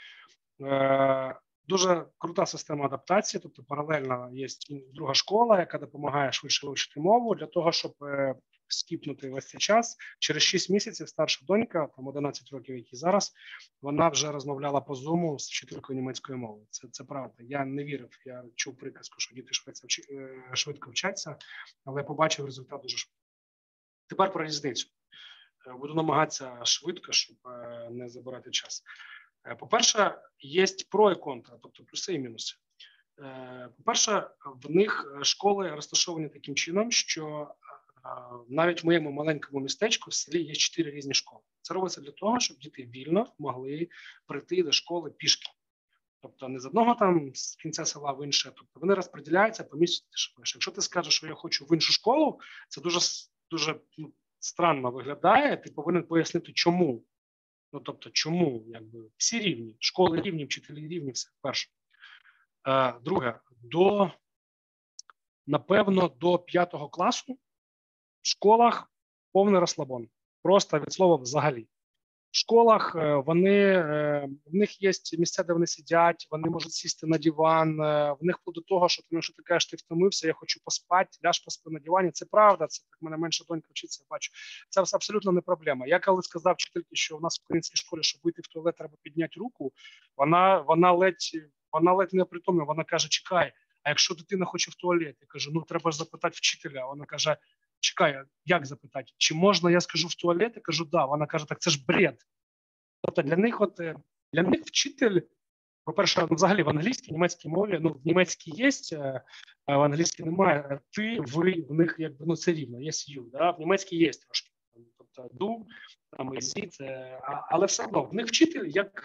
Дуже крута система адаптації, тобто паралельно є друга школа, яка допомагає швидше вивчити мову, для того, щоб скіпнути весь цей час. Через шість місяців старша донька, там одинадцять років, які зараз, вона вже розмовляла по Zoom з вчителькою німецької мови. Це, це правда. Я не вірив, я чув приказку, що діти швидко, швидко вчаться, але побачив результат дуже швидко. Тепер про різницю. Буду намагатися швидко, щоб не забирати час. По-перше, є про і контра, тобто плюси і мінуси. По-перше, в них школи розташовані таким чином, що навіть в моєму маленькому містечку в селі є чотири різні школи. Це робиться для того, щоб діти вільно могли прийти до школи пішки. Тобто не з одного там з кінця села в інше. Тобто вони розподіляються по місцю, де ти живеш. Якщо ти скажеш, що я хочу в іншу школу, це дуже, дуже ну, странно виглядає. Ти повинен пояснити, чому. Ну, тобто, чому? Якби всі рівні. Школи рівні, вчителі рівні, все. Перше. Е, друге. До, напевно, до п'ятого класу в школах повний розслабон. Просто від слова взагалі. В школах вони, в них є місця, де вони сидять, вони можуть сісти на диван, в них до того, що ти, що ти кажеш, ти втомився, я хочу поспати, ляж поспи на дивані. Це правда, це так, в мене менша донька вчиться, бачу. Це абсолютно не проблема. Я коли сказав вчительці, що у нас в українській школі, щоб вийти в туалет, треба підняти руку, вона, вона ледь, вона ледь не притомна, вона каже, чекай, а якщо дитина хоче в туалет? Я кажу, ну треба ж запитати вчителя. Вона каже, чекай, як запитати? Чи можна, я скажу, в туалет? Я кажу, да. Вона каже, так це ж бред. Тобто для них, от, для них вчитель, по-перше, взагалі в англійській, німецькій мові, ну, в німецькій є, а в англійській немає. Ти, ви, в них, якби, ну, це рівно, є you, да? В німецькій є трошки. Тобто do, там, easy, це, а, але все одно, в них вчитель як,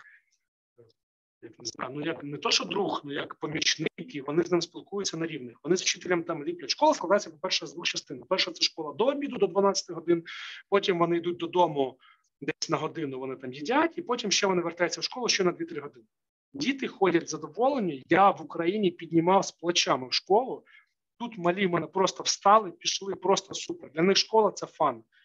як не знаю, ну, як не то, що друг, ну, як помічник, і вони з ним спілкуються на рівних. Вони з вчителем там ліплять. Школа складається, по-перше, з двох частин. Перша – це школа до обіду, до дванадцяти годин, потім вони йдуть додому, десь на годину вони там їдять, і потім ще вони вертаються в школу ще на дві-три години. Діти ходять задоволені. Я в Україні піднімав з плечами в школу. Тут малі мене просто встали, пішли, просто супер. Для них школа – це фан.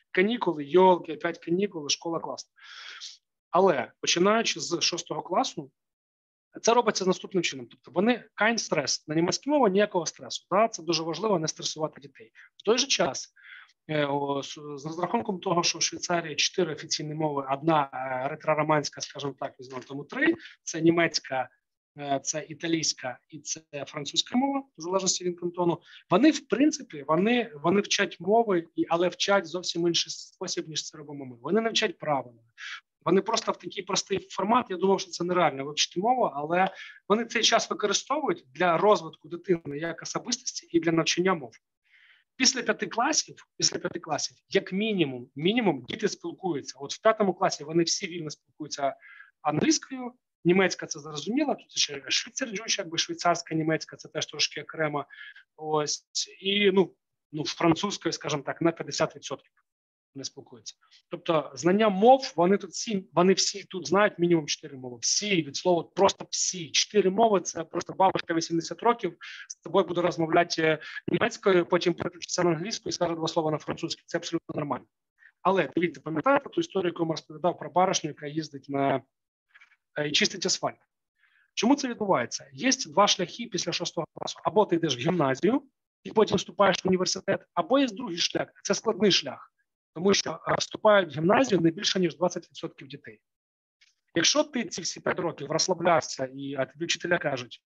канікули, йолки, опять канікули, школа класна. Але починаючи з шостого класу, це робиться наступним чином. Тобто вони kein стрес. На німецькій мові ніякого стресу. Да? Це дуже важливо, не стресувати дітей. В той же час, з розрахунком того, що в Швейцарії чотири офіційні мови, одна ретро-романська, скажімо так, візьмемо тому три, це німецька, це італійська і це французька мова, в залежності від кантону. Вони, в принципі, вони, вони вчать мови, але вчать зовсім інший спосіб, ніж це робимо ми. Вони не вчать правила. Вони просто в такий простий формат, я думав, що це нереально вивчити мову, але вони цей час використовують для розвитку дитини як особистості і для навчання мов. Після п'яти класів, після п'яти класів, як мінімум, мінімум діти спілкуються. От в п'ятому класі вони всі вільно спілкуються англійською, німецька це зрозуміло, тут ще швейцарджуч, якби швейцарська, німецька, це теж трошки окремо. Ось, і ну, ну, французькою, скажімо так, на п'ятдесят відсотків не спілкуються. Тобто знання мов, вони тут всі, вони всі тут знають мінімум чотири мови. Всі, від слова, просто всі. Чотири мови – це просто бабушка вісімдесят років, з тобою буде розмовляти німецькою, потім переключиться на англійську і скаже два слова на французькій. Це абсолютно нормально. Але, дивіться, пам'ятаєте ту історію, яку я розповідав про баришню, яка їздить на і чистить асфальт? Чому це відбувається? Є два шляхи після шостого класу. Або ти йдеш в гімназію і потім вступаєш в університет, або є другий шлях. Це складний шлях. Тому що вступають в гімназію не більше, ніж двадцять відсотків дітей. Якщо ти ці всі п'ять років розслаблявся, і, а тобі вчителя кажуть,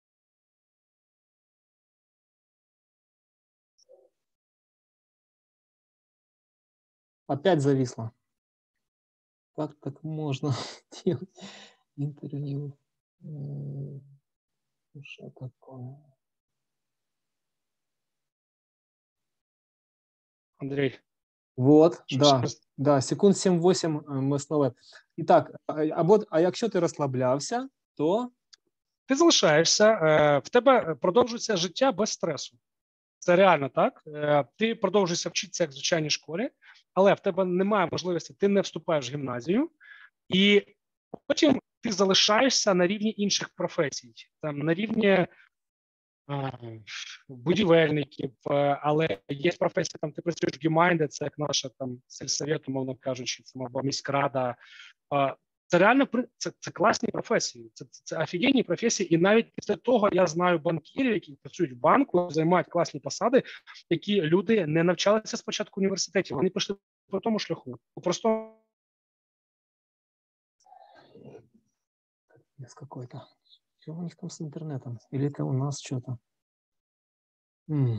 Опять зависло. Как так можно делать интервью? Что такое? Андрей. Вот, Що да, щось? да, секунд сім-вісім ми знову. І так, а, а, от, а якщо ти розслаблявся, то Ти залишаєшся, е, в тебе продовжується життя без стресу. Це реально так. Е, ти продовжуєшся вчитися як в звичайній школі, але в тебе немає можливості, ти не вступаєш в гімназію, і потім ти залишаєшся на рівні інших професій, там на рівні е, будівельників, е, але є професії, там ти працюєш в Гемайнде, це як наша там сельсовет, умовно кажучи, це або міськрада. Е, Це реально це, це класні професії, це, це, це офігенні професії, і навіть після того я знаю банкірів, які працюють в банку, займають класні посади, які люди не навчалися спочатку в університеті, вони пішли по тому шляху, по простому. Без какой-то. Что у них там с интернетом? Или это у нас что-то? М.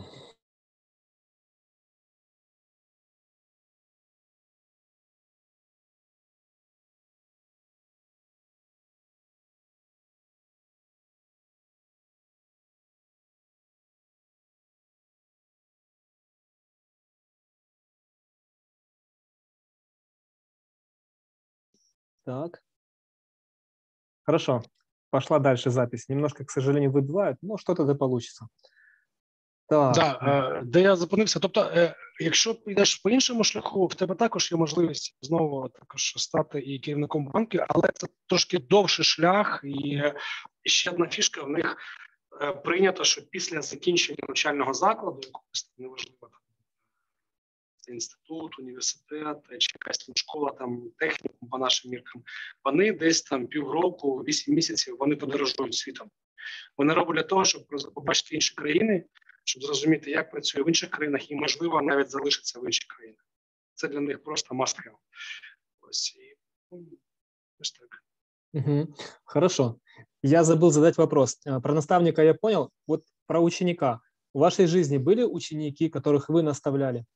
Так. Хорошо. Пошла дальше запись. Немножко, к сожалению, выбивает, но что-то да получится. Так. Да, е, де я зупинився. Тобто, е, якщо підеш по іншому шляху, в тебе також є можливість знову також стати і керівником банку, але це трошки довший шлях. І ще одна фішка, в них е, прийнято, що після закінчення навчального закладу, якогось неважливо, це інститут, університет, чи якась там школа, там технікум по нашим міркам, вони десь там півроку, вісім місяців, вони подорожують світом. Вони роблять для того, щоб побачити інші країни, щоб зрозуміти, як працює в інших країнах, і, можливо, навіть залишиться в інших країнах. Це для них просто must have. Ось, і, ну, ось так. Угу. Хорошо. Я забыл задать вопрос. Про наставника я понял. Вот про ученика. В вашей жизни были ученики, которых вы наставляли?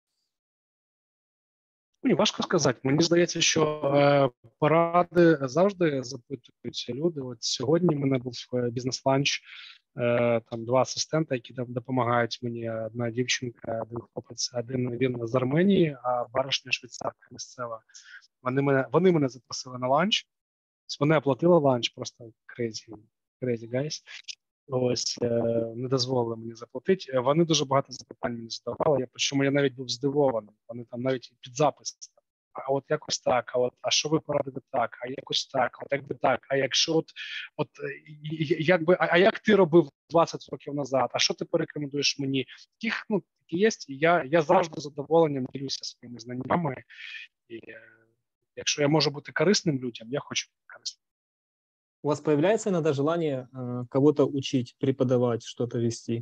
Мені важко сказати. Мені здається, що е, поради завжди запитуються люди. От сьогодні в мене був бізнес-ланч, е, там два асистента, які там допомагають мені. Одна дівчинка, один хлопець, один він з Арменії, а баришня швейцарка місцева. Вони мене, вони мене запросили на ланч. Вони оплатили ланч, просто crazy, crazy guys. Ось, е, не дозволили мені заплатити. Вони дуже багато запитань мені задавали, я, причому я навіть був здивований. Вони там навіть під запис а от якось так, а от, а що ви порадите так, а якось так, от якби так, а якщо от, от якби, а, а як ти робив двадцять років назад, а що ти порекомендуєш мені? Таких, ну, такі є, і я, я завжди з задоволенням ділюся своїми знаннями, і якщо я можу бути корисним людям, я хочу бути корисним. У вас появляется иногда желание э, кого-то учить, преподавать, что-то вести?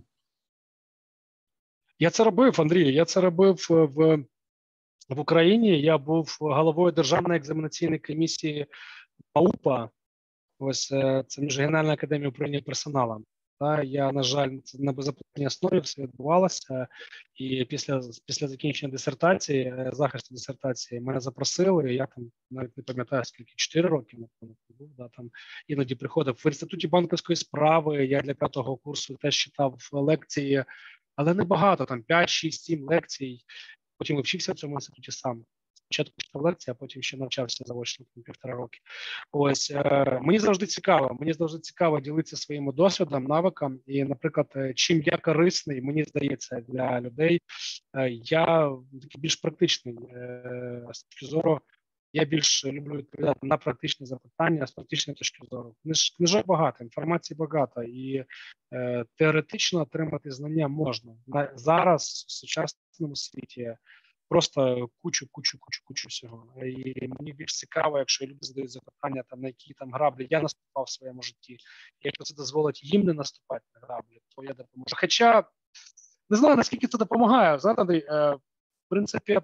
Я це робив, Андрій, я це робив в, в Україні. Я був головою Державної екзаменаційної комісії МАУПа. Ось це Міжрегіональна академія управління персоналом. Та я, на жаль, це на безоплатній основі все відбувалося. І після, після закінчення дисертації, захисту дисертації, мене запросили. Я там навіть не пам'ятаю, скільки, чотири роки, напевно, був. Да, там іноді приходив. В інституті банківської справи я для п'ятого курсу теж читав лекції, але не багато, там п'ять, шість, сім лекцій. Потім вчився в цьому інституті сам. Спочатку читав лекції, а потім ще навчався заочно півтора роки. Ось е, мені завжди цікаво. Мені завжди цікаво ділитися своїм досвідом, навиком. І, наприклад, чим я корисний, мені здається, для людей, е, я такий більш практичний е, з точки зору. Я більш люблю відповідати на практичні запитання з практичної точки зору. Книж, книжок багато, інформації багато, і е, теоретично отримати знання можна. На, зараз в сучасному світі просто кучу, кучу, кучу, кучу всього. І мені більш цікаво, якщо люди задають запитання, там, на які там граблі я наступав в своєму житті. І якщо це дозволить їм не наступати на граблі, то я допоможу. Хоча, не знаю, наскільки це допомагає. Знаєте, Андрій, е, в принципі,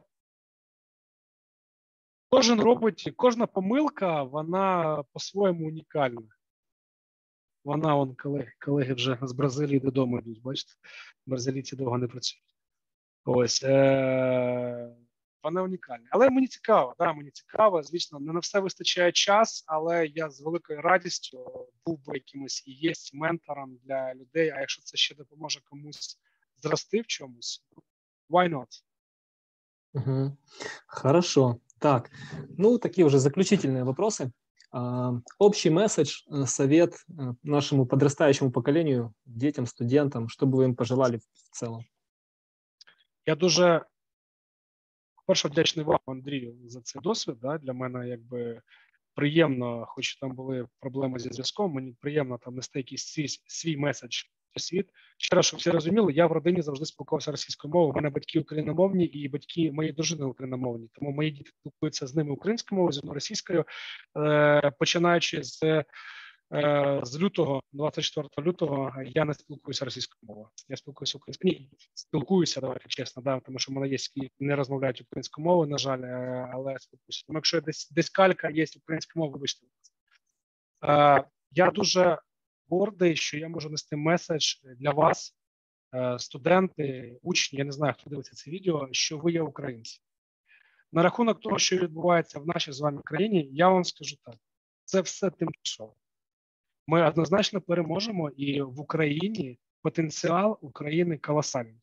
кожен робить, кожна помилка, вона по-своєму унікальна. Вона, он, колеги, колеги вже з Бразилії додому йдуть, бачите? Бразилійці довго не працюють. Ось, е- вона унікальна. Але мені цікаво, да, мені цікаво, звісно, не на все вистачає час, але я з великою радістю був би якимось і є ментором для людей, а якщо це ще допоможе комусь зрости в чомусь, why not? Угу. Хорошо. Так, ну, такие уже заключительные вопросы. А, общий месседж, совет нашему подрастающему поколению, детям, студентам, что бы вы им пожелали в целом? Я дуже, по-перше, вдячний вам, Андрію, за цей досвід. Да? Для мене якби приємно, хоч там були проблеми зі зв'язком, мені приємно там нести якийсь свій, свій меседж в світ. Ще раз, щоб всі розуміли, я в родині завжди спілкувався російською мовою. У мене батьки україномовні і батьки моєї дружини україномовні. Тому мої діти спілкуються з ними українською мовою, з російською, е, починаючи з, е, з лютого, двадцять четвертого лютого, я не спілкуюся російською мовою. Я спілкуюся українською. Ні, спілкуюся, давайте чесно, да, тому що в мене є, які не розмовляють українською мовою, на жаль, е, але спілкуюся. Тому якщо десь, десь калька є українською мовою, вибачте. Е, я дуже гордий, що я можу нести меседж для вас, студенти, учні, я не знаю, хто дивиться це відео, що ви є українці. На рахунок того, що відбувається в нашій з вами країні, я вам скажу так, це все тимчасово. Ми однозначно переможемо, і в Україні потенціал України колосальний.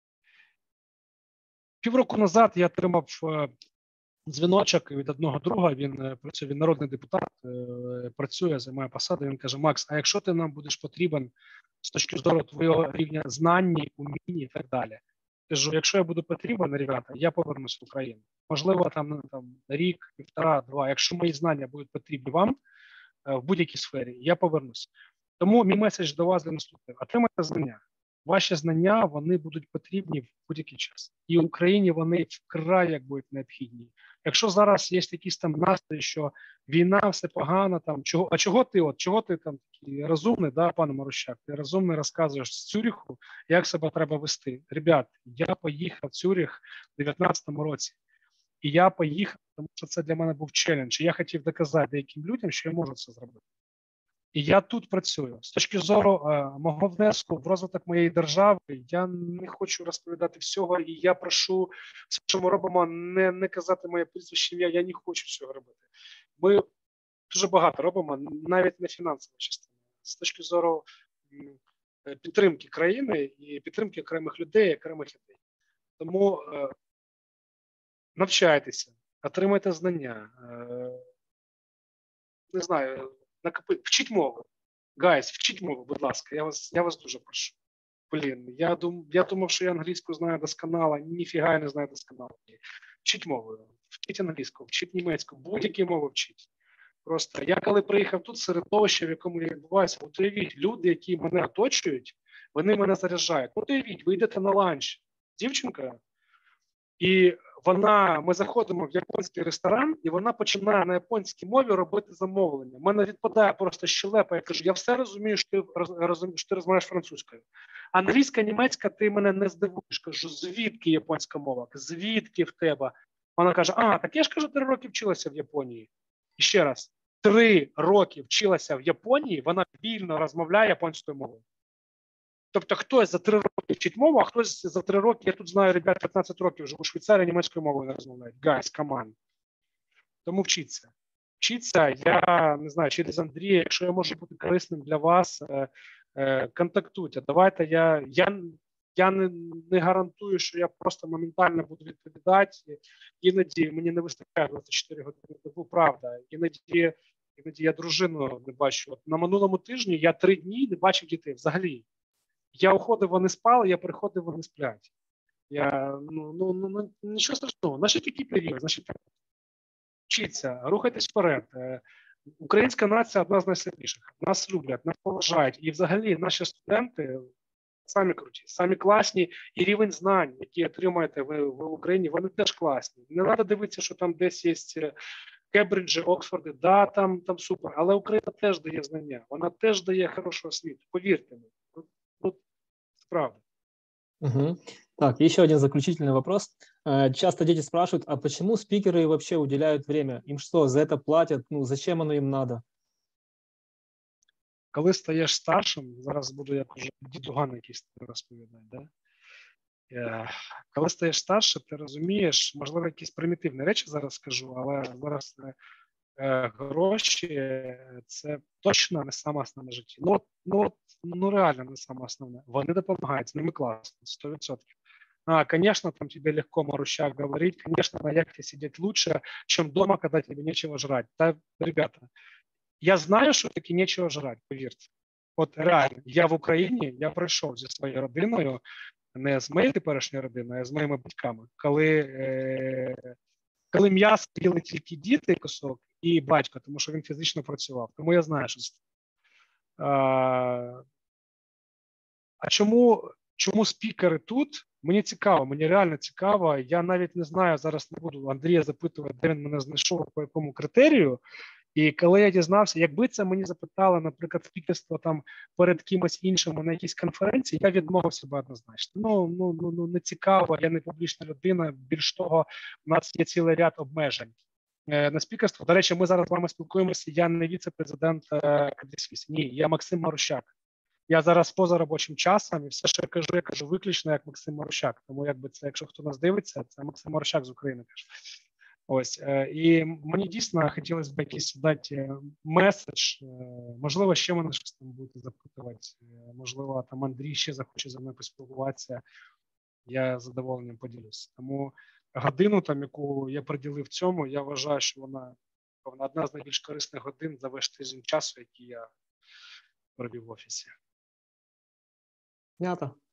Півроку назад я отримав дзвіночок від одного друга, він працює, він народний депутат, працює, займає посаду, він каже: Макс, а якщо ти нам будеш потрібен з точки зору твого рівня знань, умінь і так далі? Кажу, якщо я буду потрібен, ребята, я повернусь в Україну. Можливо, там, там рік, півтора, два. Якщо мої знання будуть потрібні вам в будь-якій сфері, я повернусь. Тому мій меседж до вас для наступного. Отримайте знання. Ваші знання, вони будуть потрібні в будь-який час. І в Україні вони вкрай як будуть необхідні. Якщо зараз є якісь там настрої, що війна, все погано, там, чого, а чого ти, от, чого ти там такий розумний, да, пане Марущак, ти розумний розказуєш з Цюриху, як себе треба вести. Ребят, я поїхав в Цюрих в дев'ятнадцятому році. І я поїхав, тому що це для мене був челендж. І я хотів доказати деяким людям, що я можу це зробити. І я тут працюю. З точки зору е, мого внеску в розвиток моєї держави, я не хочу розповідати всього, і я прошу, все, що ми робимо, не, не казати моє прізвище ім'я, я не хочу цього робити. Ми дуже багато робимо, навіть не фінансова частина. З точки зору е, підтримки країни і підтримки окремих людей, окремих людей. Тому е, навчайтеся, отримайте знання, е, не знаю, накопи... Вчіть мову. Гайс, вчіть мову, будь ласка, я вас, я вас дуже прошу. Блін, я, дум... я думав, що я англійську знаю досконало, ніфіга я не знаю досконало. Вчіть мову. вчіть англійську, вчіть німецьку, будь-які мови вчіть. Просто я коли приїхав тут, середовище, в якому я відбуваюся, от уявіть, люди, які мене оточують, вони мене заряджають. От уявіть, ви йдете на ланч з дівчинкою, і вона, ми заходимо в японський ресторан, і вона починає на японській мові робити замовлення. У мене відпадає просто щелепа, я кажу, я все розумію, що ти, розумію, що ти розмовляєш французькою. Англійська, німецька, ти мене не здивуєш. Кажу, звідки японська мова? Звідки в тебе? Вона каже, а, так я ж, кажу, три роки вчилася в Японії. І ще раз, три роки вчилася в Японії, вона вільно розмовляє японською мовою. Тобто хтось за три роки вчить мову, а хтось за три роки, я тут знаю, ребят, п'ятнадцять років живу в Швейцарії, німецькою мовою не розмовляють. Guys, come on. Тому вчіться. Вчіться, я не знаю, через Андрія, якщо я можу бути корисним для вас, е, е, контактуйте. Давайте я, я, я не, не гарантую, що я просто моментально буду відповідати. Іноді мені не вистачає двадцять чотири години на добу, правда. Іноді, іноді я дружину не бачу. От на минулому тижні я три дні не бачив дітей взагалі. Я уходив, вони спали, я приходив, вони сплять. Я, ну, ну, ну, нічого страшного. Значить, такий період, значить, так. Вчіться, рухайтесь вперед. Українська нація одна з найсильніших. Нас люблять, нас поважають. І взагалі наші студенти самі круті, самі класні. І рівень знань, які отримаєте ви, ви в Україні, вони теж класні. Не треба дивитися, що там десь є Кембриджі, Оксфорди, да, там, там супер. Але Україна теж дає знання, вона теж дає хорошу освіту. Повірте мені. Ну, правда. Угу. Так, еще один заключительный вопрос. Часто дети спрашивают, а почему спикеры вообще уделяют время? Им что, за это платят? Ну, зачем оно им надо? Коли стаєш старшим, зараз буду як уже дідуган якийсь розповідати, да? Коли стаєш старшим, ти розумієш, можливо, якісь примітивні речі зараз скажу, але зараз е, гроші – це точно не саме основне в житті. Ну, ну, ну реально не саме основне. Вони допомагають, з ними класно, сто відсотків. А, конечно, там тебе легко марущак говорить, конечно, на яхте сидеть лучше, чем дома, когда тебе нечего жрать. Да, ребята, я знаю, що таке нечего жрать, повірте. От реально, я в Україні, я пройшов зі своєю родиною, не з моєю теперішньою родиною, а з моїми батьками, коли, е, коли м'ясо їли тільки діти кусок і батько, тому що він фізично працював. Тому я знаю, що це. А, а чому, чому спікери тут? Мені цікаво, мені реально цікаво. Я навіть не знаю, зараз не буду Андрія запитувати, де він мене знайшов, по якому критерію. І коли я дізнався, якби це мені запитали, наприклад, спікерство там перед кимось іншим на якійсь конференції, я відмовився би однозначно. Ну, ну, ну, ну, не цікаво, я не публічна людина, більш того, у нас є цілий ряд обмежень. Е, на спікерство, до речі, ми зараз з вами спілкуємося, я не віце-президент е, Credit Suisse, ні, я Максим Марущак. Я зараз поза робочим часом, і все, що я кажу, я кажу виключно як Максим Марущак. Тому якби це, якщо хто нас дивиться, це Максим Марущак з України теж. Ось, і мені дійсно хотілося б якийсь дати меседж, можливо, ще мене щось там будете запитувати, можливо, там Андрій ще захоче зі мною поспілкуватися, я з задоволенням поділюся. Тому годину, там, яку я приділив цьому, я вважаю, що вона, вона одна з найбільш корисних годин за весь тиждень часу, який я провів в офісі. Понятно.